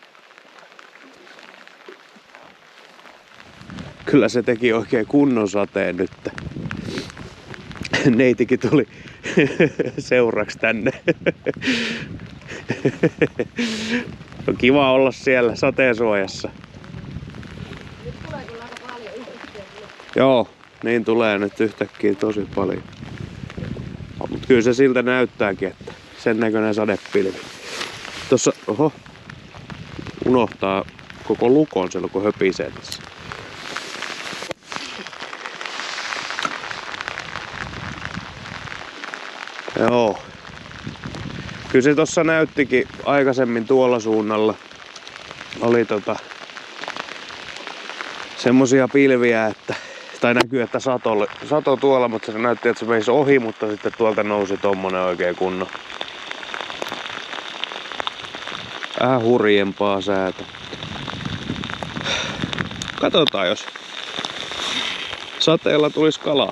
Kyllä se teki oikein kunnon sateen nyt. Neitikin tuli seuraksi tänne. On kiva olla siellä sateensuojassa. Nyt tulee kyllä aika paljon yhtäkkiä. Joo, niin tulee nyt yhtäkkiä tosi paljon. Mutta kyllä se siltä näyttääkin, että sen näköinen sadepilvi. Tossa, oho, unohtaa koko lukon silloin kun höpisee tässä. Joo. Kyllä se tossa näyttikin aikaisemmin tuolla suunnalla. Oli tota semmosia pilviä, että tai näkyy, että sato, sato tuolla, mutta se näytti, että se veisi ohi, mutta sitten tuolta nousi tommonen oikein kunnon. Vähän hurjempaa säätä. Katsotaan, jos sateella tulisi kalaa.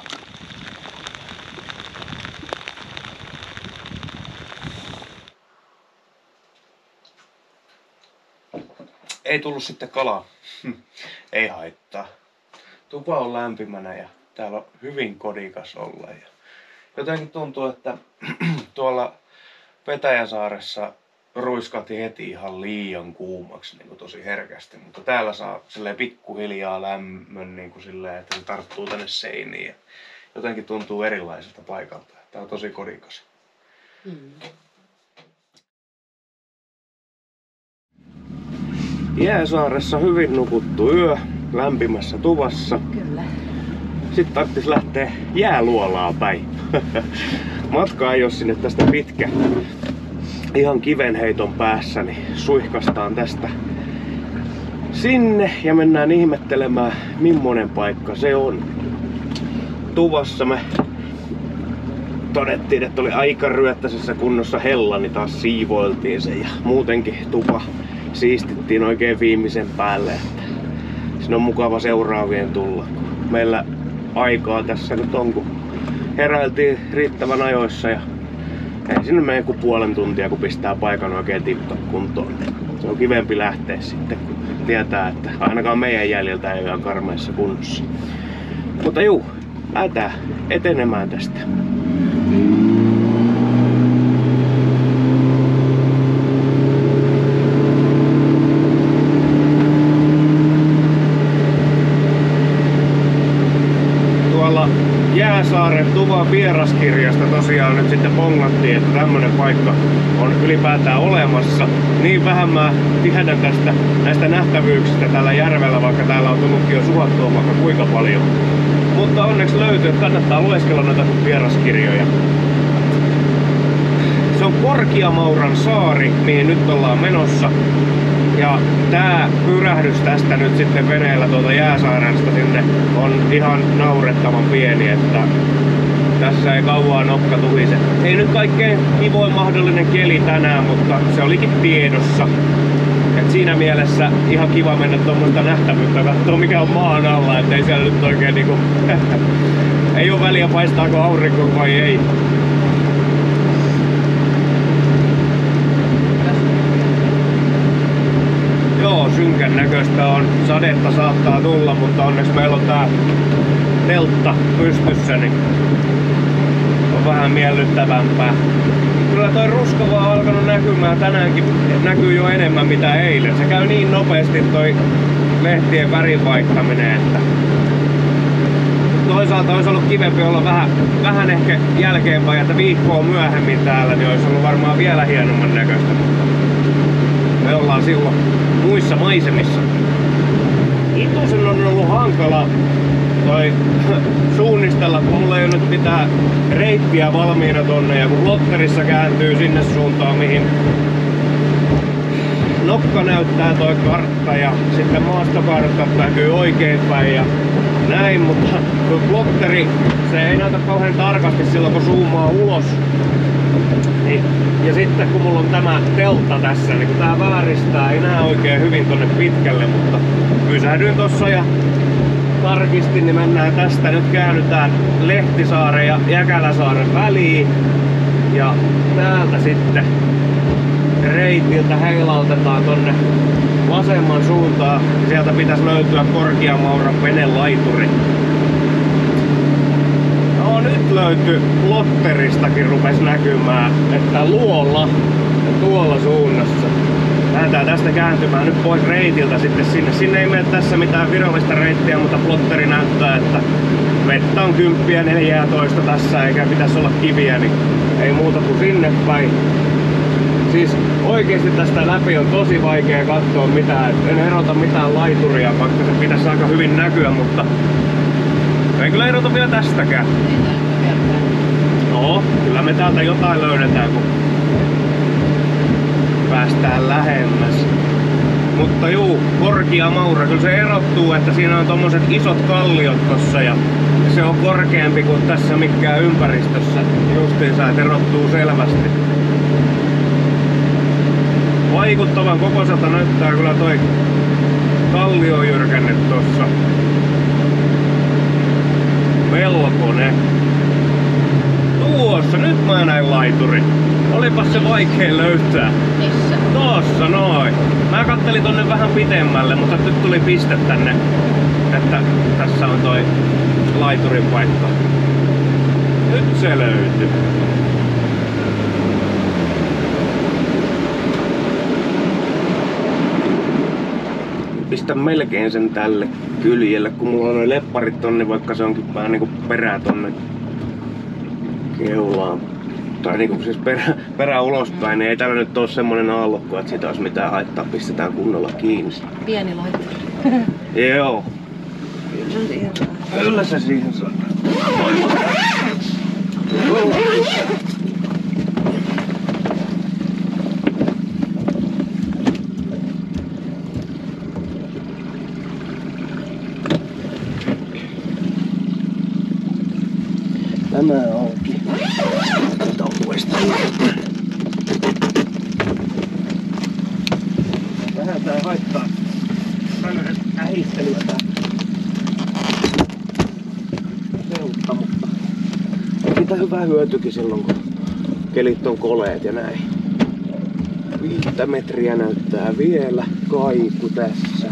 Ei tullut sitten kalaa. Ei haittaa. Tupa on lämpimänä ja täällä on hyvin kodikas olla. Ja jotenkin tuntuu, että tuolla Petäjäsaaressa ruiskahti heti ihan liian kuumaksi, niin kuin tosi herkästi. Mutta täällä saa silleen pikkuhiljaa lämmön, niin kuin silleen, että se tarttuu tänne seiniin. Ja jotenkin tuntuu erilaiselta paikalta. Tää on tosi kodikas. Mm. Jääsaaressa hyvin nukuttu yö, lämpimässä tuvassa. Kyllä. Sitten tarvitsisi lähteä jääluolaa päin. Matka ei ole sinne tästä pitkä. Ihan kivenheiton päässä, niin suihkastaan tästä sinne ja mennään ihmettelemään, millainen paikka se on. Tuvassa me todettiin, että oli aika ryöttäisessä kunnossa hella, niin taas siivoiltiin se ja muutenkin tupa siistittiin oikein viimeisen päälle, että siinä on mukava seuraavien tulla. Meillä aikaa tässä nyt on, kun heräiltiin riittävän ajoissa ja ei sinne mene kuin puolen tuntia, kun pistää paikan oikein tip-top kuntoon. Se on kivempi lähteä sitten, kun tietää, että ainakaan meidän jäljiltä ei ole ihan karmeessa kunnossa. Mutta juu, lähdetään etenemään tästä. Jääsaaren tuvan vieraskirjasta tosiaan nyt sitten pongattiin, että tämmönen paikka on ylipäätään olemassa. Niin vähän mä tiedän tästä näistä nähtävyyksistä tällä järvellä, vaikka täällä on tullutkin jo suhattua vaikka kuinka paljon. Mutta onneksi löytyy, että kannattaa lueskella noita vieraskirjoja. Se on Korkeamauran saari, mihin nyt ollaan menossa. Ja tää pyrähdys tästä nyt sitten veneellä tuolta Jääsaaresta sinne on ihan naurettavan pieni, että tässä ei kauaa nokka tuhise. Ei nyt kaikkein kivoin mahdollinen keli tänään, mutta se olikin tiedossa. Et siinä mielessä ihan kiva mennä tuommoista nähtävyyttä katsoa mikä on maan alla, ettei siellä nyt oikein niinku ei oo väliä paistaako aurinko vai ei. Joo, synkän näköistä on. Sadetta saattaa tulla, mutta onneksi meillä on tää teltta pystyssä, niin on vähän miellyttävämpää. Kyllä toi ruska on alkanut näkymään tänäänkin, näkyy jo enemmän mitä eilen. Se käy niin nopeasti toi lehtien värin vaihtaminen, että toisaalta olisi ollut kivempi olla vähän, vähän ehkä jälkeenpäin, että viikkoa myöhemmin täällä, niin olisi ollut varmaan vielä hienomman näköistä. Me ollaan silloin muissa maisemissa. Itusen on ollut hankala toi suunnistella, kun mulla ei ole nyt mitään reittiä valmiina tonne ja kun lotterissa kääntyy sinne suuntaan mihin nokka näyttää toi kartta ja sitten maastokartat näkyy oikeinpäin ja näin, mutta tuo plotteri, se ei näytä kauhean tarkasti silloin kun zoomaa ulos. Niin, ja sitten kun mulla on tämä teltta tässä, niin kun tää vääristää, ei näe oikein hyvin tonne pitkälle, mutta pysähdyin tossa ja tarkistin, niin mennään tästä. Nyt käännytään Lehtisaaren ja Jäkäläsaaren väliin. Ja täältä sitten reitiltä heilautetaan tonne vasemman suuntaan. Sieltä pitäisi löytyä Korkeamauran venelaituri. No nyt löytyy Lotteristakin rupes näkymään, että luolla tuolla suunnassa. Lähdetään tästä kääntymään nyt pois reitiltä sitten sinne. Sinne ei mene tässä mitään virallista reittiä, mutta plotteri näyttää, että vettä on kymppiä neljätoista tässä eikä pitäisi olla kiviä, niin ei muuta kuin sinne päin. Siis oikeesti tästä läpi on tosi vaikea katsoa mitään, en erota mitään laituria, vaikka se pitäisi aika hyvin näkyä, mutta en kyllä erota vielä tästäkään. No, kyllä me täältä jotain löydetään, kun päästään lähemmäs. Mutta juu, Korkeamaura, kyllä se erottuu, että siinä on tommoset isot kalliot tossa ja se on korkeampi kuin tässä mikään ympäristössä. Justiinsa, että erottuu selvästi. Vaikuttavan kokoiselta näyttää kyllä toi kalliojyrkänne tossa. Melkonen. Tuossa, nyt mä näin laiturin. Olipas se vaikea löytää. Missä? Tossa noin. Mä kattelin tonne vähän pitemmälle, mutta nyt tuli piste tänne, että tässä on toi laiturin paikka. Nyt se löytyy. Pistän melkein sen tälle kyljelle, kun mulla on noin lepparit tonne, vaikka se onkin vähän niinku perää tonne keulaan. Tai niinku siis perä, perä ulospäin, niin ei täällä nyt oo semmonen aallokko, että siitä olisi mitään haittaa, pistetään kunnolla kiinni. Pieni laitturi. Joo. Kyllä se siihen saa. Tämä onkin. Otetaan uudestaan. Vähän tää haittaa tämmönen ähistelyä tää seutta, mutta on siitä hyvä hyötykin silloin kun kelit on koleet ja näin. Viittä metriä näyttää vielä kaiku tässä.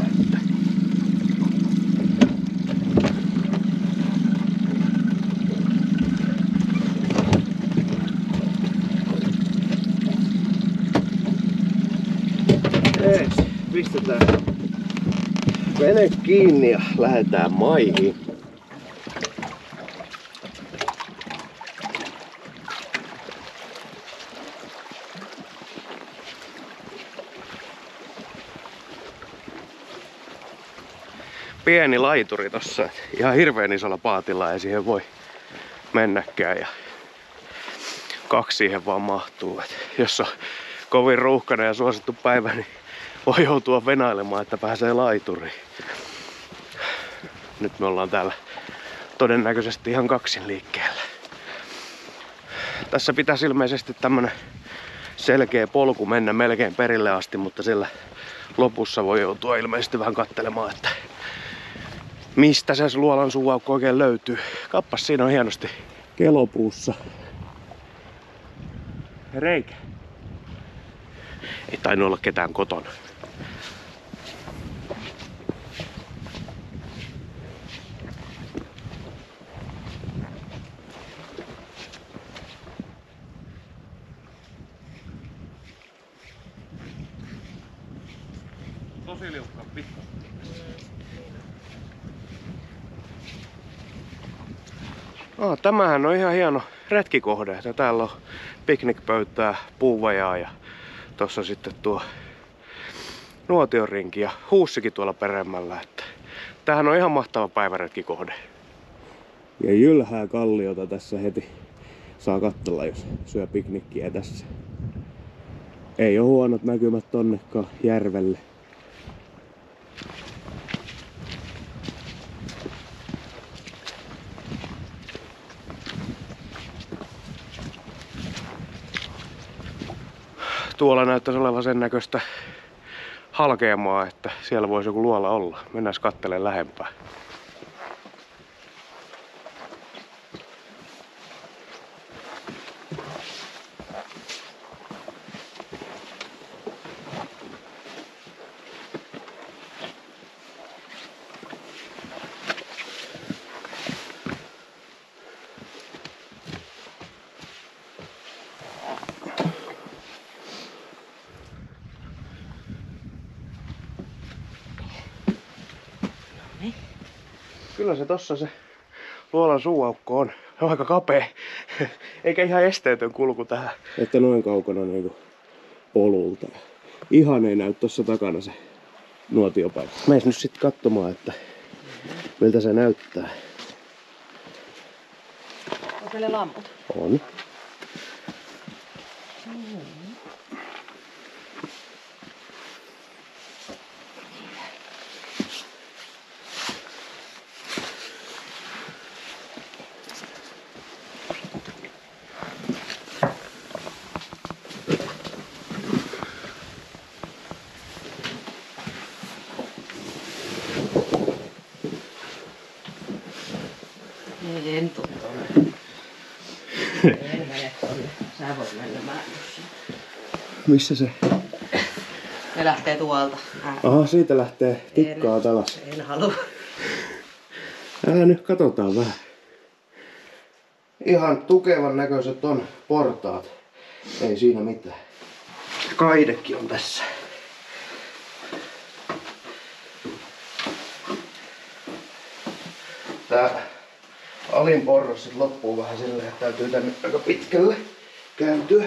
Pistetään vene kiinni ja lähdetään maihin. Pieni laituri tossa, ihan hirveän isolla paatilla ei siihen voi mennäkään ja kaksi siihen vaan mahtuu. Et jos on kovin ruuhkainen ja suosittu päivä, niin voi joutua venailemaan, että pääsee laituriin. Nyt me ollaan täällä todennäköisesti ihan kaksin liikkeellä. Tässä pitäisi ilmeisesti tämmönen selkeä polku mennä melkein perille asti, mutta siellä lopussa voi joutua ilmeisesti vähän katselemaan, että mistä se luolan suuaukko oikein löytyy. Kappas, siinä on hienosti kelopuussa reikä. Ei tainnut olla ketään kotona. Tosi liukkaan pitkä. Ah, tämähän on ihan hieno retkikohde. Täällä on piknikpöytää, puuvajaa ja tossa sitten tuo nuotiorinki ja huussikin tuolla peremmällä. Että tämähän on ihan mahtava päiväretkikohde. Ja jylhää kalliota tässä heti saa katsella, jos syö piknikkiä tässä. Ei ole huonot näkymät tonnekaan järvelle. Tuolla näyttäisi olevan sen näköistä halkeamaa, että siellä voisi joku luola olla. Mennään katselemaan lähempää. Kyllä se tossa se luolan suuaukko on. Se on aika kapea. Eikä ihan esteetön kulku tähän. Että noin kaukana niinku polulta. Ihan ei näy tossa takana se nuotiopaikka. Meis nyt sit katsomaan, että miltä se näyttää. Onko meillä lamput? On. Mm. En tuu tonne. En mene tonne. Sä voit mennä, mä Missä se? Ne lähtee tuolta. Ää. Aha, siitä lähtee tikkaa en, alas. En halua. Älä nyt, katsotaan vähän. Ihan tukevan näköiset on portaat. Ei siinä mitään. Kaidekin on tässä. Tää alin porras sit loppuu vähän silleen, että täytyy tänne aika pitkälle kääntyä.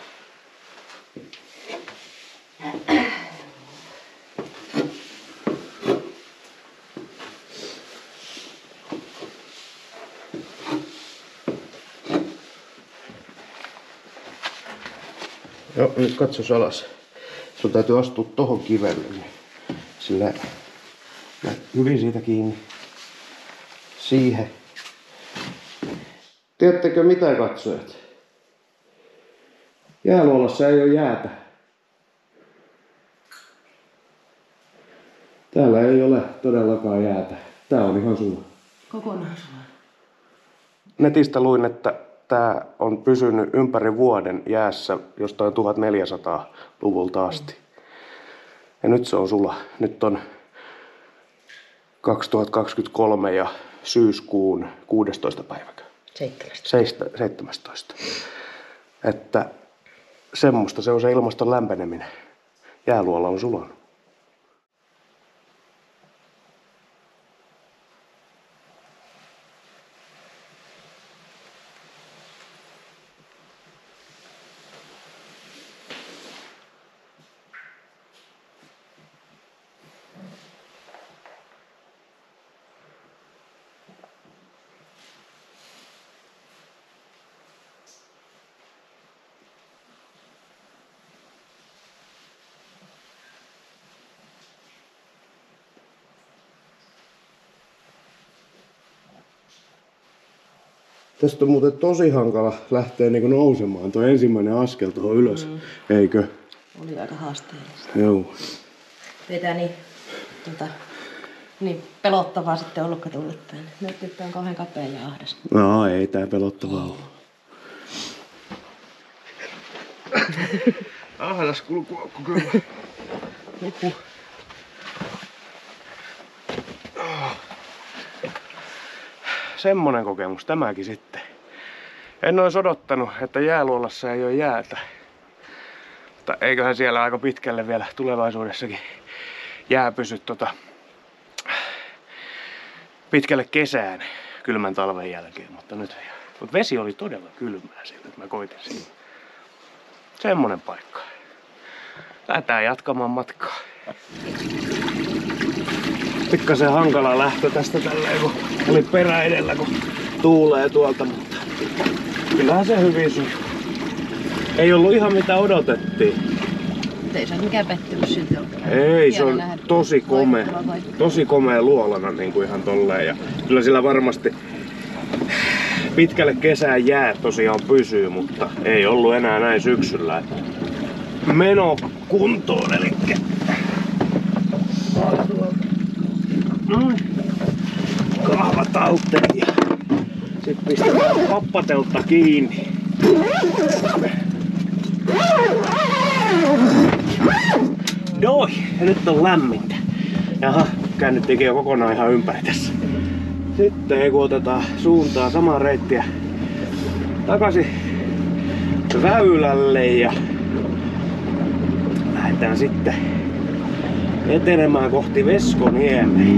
Joo, nyt katsos alas. Sun täytyy astua tohon kivelle, niin sillä hyvin siitä kiinni. Siihen. Tiedättekö mitä, katsojat? Jääluolassa ei ole jäätä. Täällä ei ole todellakaan jäätä. Tää on ihan sula. Kokonaan sula. Netistä luin, että tää on pysynyt ympäri vuoden jäässä jostain tuhatneljäsataa-luvulta asti. Ja nyt se on sula. Nyt on kaksituhattakaksikymmentäkolme ja syyskuun kuudestoista päiväkö? seitsemästoista. Että semmoista se on se ilmaston lämpeneminen. Jääluola on sulanut. Tästä on muuten tosi hankala lähteä niinku nousemaan. Tuo ensimmäinen askel tuohon ylös, mm. eikö? Oli aika haasteellista. Joo. Vetää niin, tota, niin pelottavaa sitten ollut tulla tänne. Nyt, nyt on kauhean kapea ja ahdas. No ei tää pelottavaa ole. Ahdas kulkuaukko kyllä. Uhuh. Oh. Semmonen kokemus tämäkin sitten. En ois odottanut, että jääluolassa ei ole jäätä. Mutta eiköhän siellä aika pitkälle vielä tulevaisuudessakin jää pysy tota pitkälle kesään kylmän talven jälkeen. Mutta nyt Mut vesi oli todella kylmää siltä, että mä koitin siinä. Semmonen paikka. Lähdetään jatkamaan matkaa. Pikkasen hankala lähtö tästä tälleen, kun oli perä edellä, kun tuulee tuolta, mutta kyllähän se hyvin sujuu. Ei ollut ihan mitä odotettiin. Ei se ole mikään pettymys silti ollut. Ei, se on tosi komea, tosi komea luolana niin kuin ihan tolleen. Ja kyllä sillä varmasti pitkälle kesään jää tosiaan pysyy, mutta ei ollut enää näin syksyllä. Meno kuntoon, elikkä noin. Kahva talteen ja sit pistetään pappateltta kiinni. Noi, ja nyt on lämmintä. Jaha, käännyttiinkin jo kokonaan ihan ympäri tässä. Sitten kun otetaan suuntaa samaa reittiä takaisin väylälle ja lähdetään sitten etenemään kohti Veskoniemeä.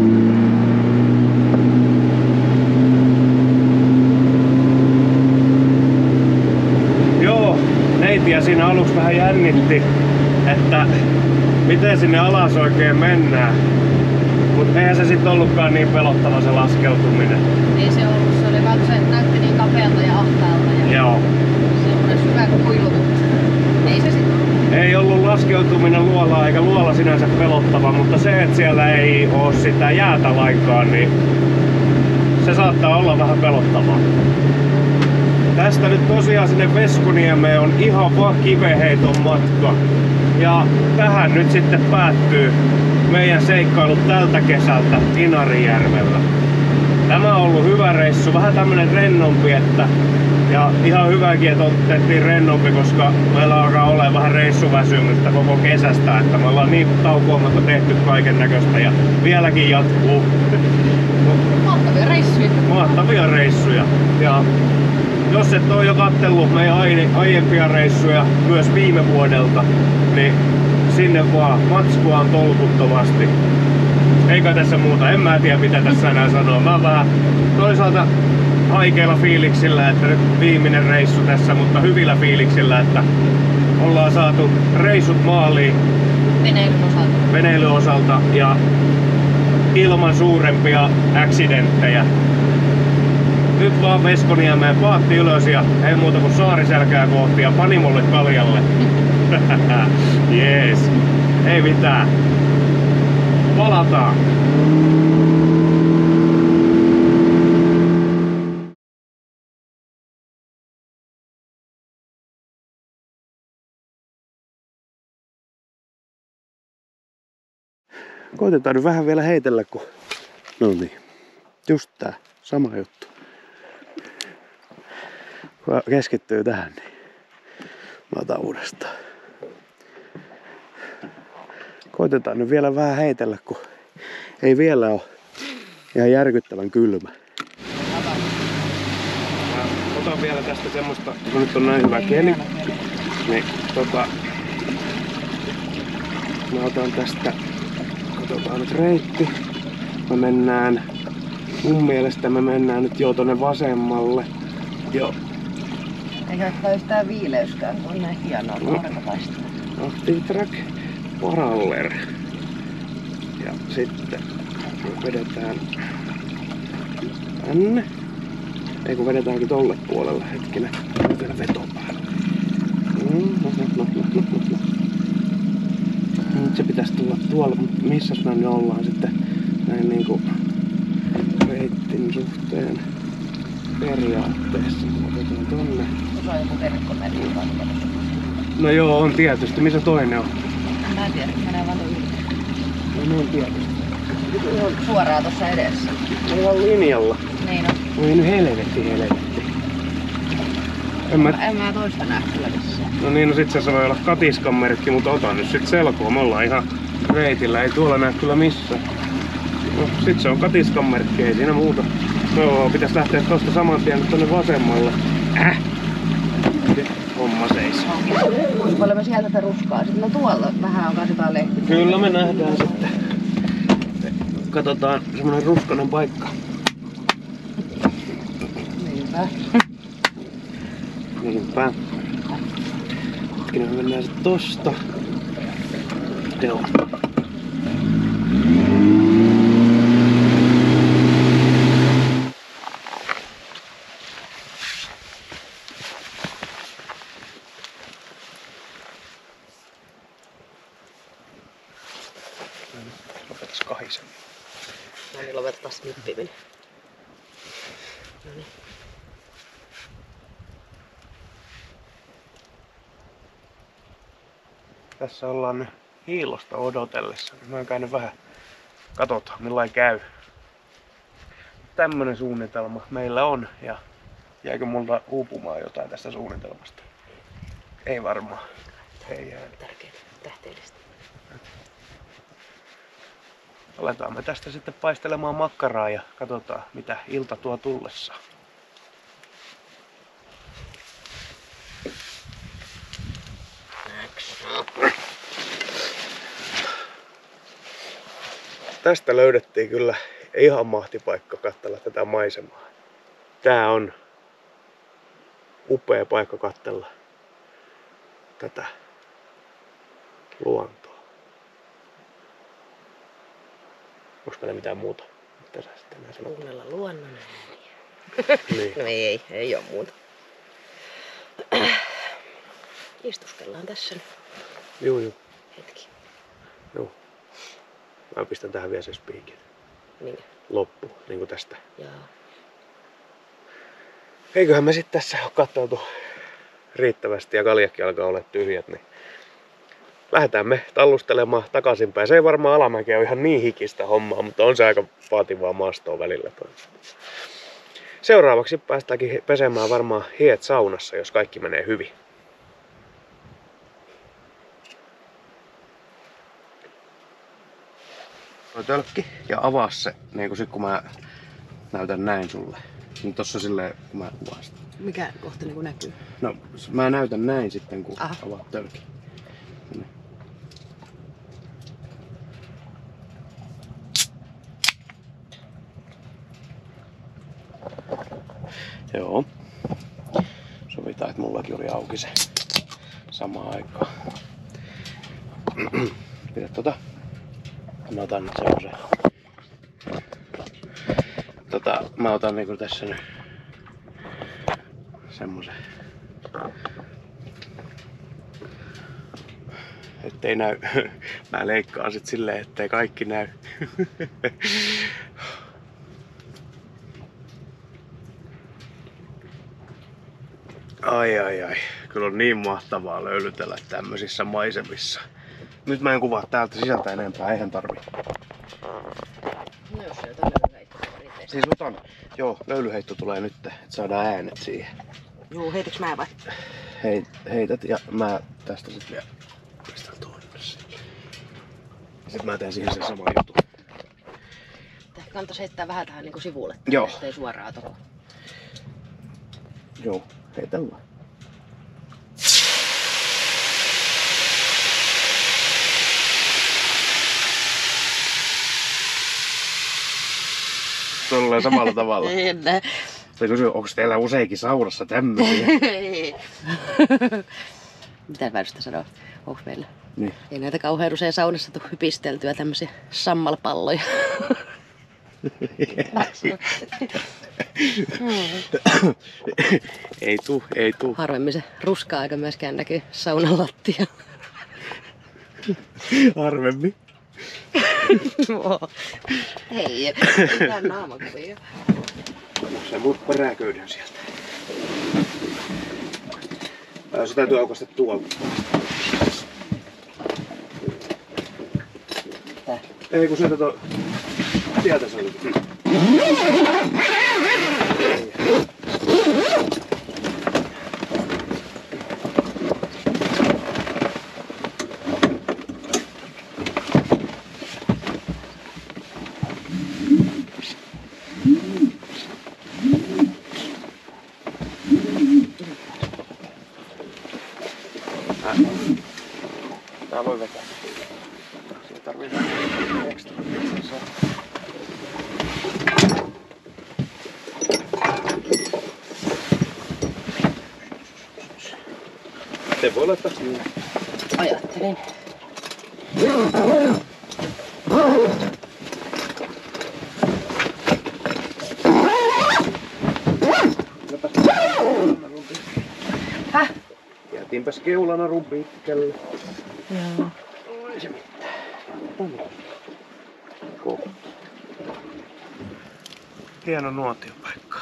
Joo, neitiä siinä aluksi vähän jännitti, että miten sinne alas oikein mennään. Mut eihän se sit ollutkaan niin pelottava se laskeutuminen. Ei se ollut, se oli vaan, se näytti niin kapealta ja ahtaalta ja joo. Semmoinen syvä kuilu. Ei se sit ollut. Ei ollut laskeutuminen luolaa eikä luola sinänsä pelottava, mutta se, että siellä ei oo sitä jäätä lainkaan, niin se saattaa olla vähän pelottavaa. Tästä nyt tosiaan sinne Veskoniemeen on ihan vaan kiveheiton matka. Ja tähän nyt sitten päättyy meidän seikkailut tältä kesältä Inarijärvellä. Tämä on ollut hyvä reissu, vähän tämmönen rennompi, että ja ihan hyväkin, että otettiin rennompi, koska meillä alkaa olla vähän reissuväsymystä koko kesästä, että me ollaan niin taukoamatta tehty kaiken näköistä ja vieläkin jatkuu. Mahtavia reissuja. Mahtavia reissuja. Ja jos et ole jo katsellut meidän aiempia reissuja myös viime vuodelta, niin sinne vaan matskua on tolkuttomasti. Eikä tässä muuta, en mä tiedä mitä tässä enää sanoo. Mä oon vähän toisaalta haikeilla fiiliksillä, että nyt viimeinen reissu tässä, mutta hyvillä fiiliksillä, että ollaan saatu reissut maaliin veneilyn osalta, veneilyn osalta ja ilman suurempia accidenttejä. Nyt vaan Veskoniemeen paatti ylös ja ei muuta kuin saariselkää kohti ja Panimolle kaljalle. Jees, ei mitään. Palataan. Koitetaan nyt vähän vielä heitellä, kun no niin, just tää sama juttu. Kun keskittyy tähän, niin mä otan uudestaan. Koitetaan nyt vielä vähän heitellä, kun ei vielä ole ihan järkyttävän kylmä. Mä otan vielä tästä semmoista, kun nyt on näin hyvä keli, niin tota, mä otan tästä, katsotaan nyt reitti. Me mennään, mun mielestä me mennään nyt jo tonne vasemmalle. Joo. Ei haittaa yhtään viileyskään, kun on näin hienoa korkataista. Active-Track Paraller. Ja sitten me vedetään tänne. Ei kun vedetäänkin tolle puolelle hetkinen. Mä vielä veto päälle. Nyt se pitäisi tulla tuolla, mutta missäs me nyt ollaan sitten näin niinku reittin suhteen. periaatteessa. Otetaan tonne. Se on joku verkkomerkki. No joo, on tietysti. Missä toinen on? Mä en tiedä, menee vaan yli. No niin tietysti. Ihan suoraan tossa edessä. Ihan linjalla. Niin on. Voi nyt helvetti helvetti. En mä... En mä toista näe kyllä missään. No niin, no sit se voi olla katiskan merkki, mutta ota nyt sit selkoa. Me ollaan ihan reitillä, ei tuolla näe kyllä missään. No sit se on katiskan merkki, ei siinä muuta. No pitäis lähteä tosta saman tien tonne vasemmalle. Äh! Nyt homma seis. Kuinka paljon me sieltä tätä ruskaa? Sitten no tuolla vähän on kanssa jotain lehtiä. Kyllä me nähdään sitten. Katsotaan semmonen ruskanen paikka. Niinpä. Niinpä. Hetkinen, me mennään sit tosta. Joo. Lopetas kahisemmin. No niin, lopetetaan smippiminen. No niin. Tässä ollaan nyt hiilosta odotellessa. Mä oon käynyt vähän. Katsotaan millain käy. Tämmönen suunnitelma meillä on. Ja jääkö multa uupumaan jotain tästä suunnitelmasta? Ei varmaan. Ei jää. Tärkeää, tähteellistä. Aletaan me tästä sitten paistelemaan makkaraa ja katsotaan mitä ilta tuo tullessaan. Tästä löydettiin kyllä ihan mahtipaikka katsella tätä maisemaa. Tää on upea paikka katsella tätä luontoa. Onko meillä mitään muuta? Mitä sä sitten näin sanot? Kuunnella luonnon ääniä. Niin. No ei, ei, ei oo muuta. Istuskellaan tässä nyt. Juu, juu. Hetki. Juu. Mä pistän tähän vielä sen spiikin. Niin. Loppu, niinku tästä. Joo. Eiköhän me sitten tässä ole katsottu riittävästi ja kaljakki alkaa olla tyhjät, niin lähdetään me tallustelemaan takaisinpäin. Se ei varmaan alamäkeä ole ihan niin hikistä hommaa, mutta on se aika vaativaa maastoa välillä. Toi. Seuraavaksi päästäänkin pesemään varmaan hiet saunassa, jos kaikki menee hyvin. Toi tölkki ja avaa se, niin kun, sit, kun mä näytän näin sulle. Niin tossa silleen, kun mä kuvaan sitä. Mikä kohta niinku näkyy? No, mä näytän näin sitten, kun Aha. avaat tölkin. Joo. Sovitaan, että mullakin oli auki se samaan aikaan. Pidä tota. Mä otan nyt semmosen. Tota, mä otan niinku tässä nyt semmosen. Ettei näy. Mä leikkaan sit silleen, ettei kaikki näy. Ai ai ai. Kyllä on niin mahtavaa löylytellä tämmösissä maisemissa. Nyt mä en kuvaa täältä sisältä enempää, eihän tarvi. No jos se jotain löylyheittoa perinteistä. Siis otan. Joo, löylyheitto tulee nyt, että saadaan äänet siihen. Juu, heitäks mä vai? Hei, heität ja mä tästä sit vielä pistän tuonne. Sitten mä teen siihen sen saman jutun. Ehkä kannatais heittää vähän tähän niinku sivulle, Joo. ettei suoraan tohon. Joo, heitä vaan. Tolleen samalla tavalla. En näe. Se kysyy, onko teillä useinkin saunassa tämmöisiä? Mitä väärästä sanoa? Onks meillä? Niin. Ei näitä kauhean usein saunassa tuu hypisteltyä tämmösiä sammalpalloja. Ei tuu, ei tuu. Harvemmin se ruskaa aika myöskään näkyy saunan lattia. Harvemmin. Hei, mitään naamakuvia. Sen muut peräköyden sieltä. Se täytyy aukaista tuolta. Tää. Ei kun sieltä tuo... Sieltä se oli. Tää voi vetää. Siihen tarvitaan ekstra. Se voi laittaa sinne. Ajattelin. Häh? Jätiinpäs keulanarun pitkälle. Joo. Ei se mitään. Tänne. Kohta. Hieno nuotiopaikka.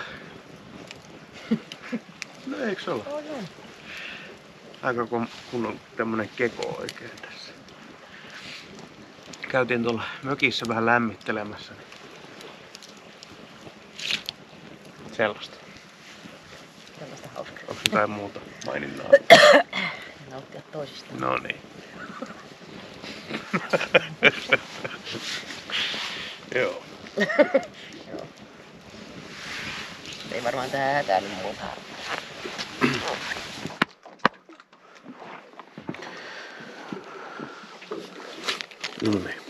No eiks olla? On, on. Aika kun, kun on tämmönen keko oikein tässä. Käytiin tuolla mökissä vähän lämmittelemässä. Niin... Sellaista. Sellaista hauskaa. Onko jotain muuta maininnaa? Nauttia toisistaan. No niin. Joo. Joo. Ei varmaan tää nyt muuta. No niin.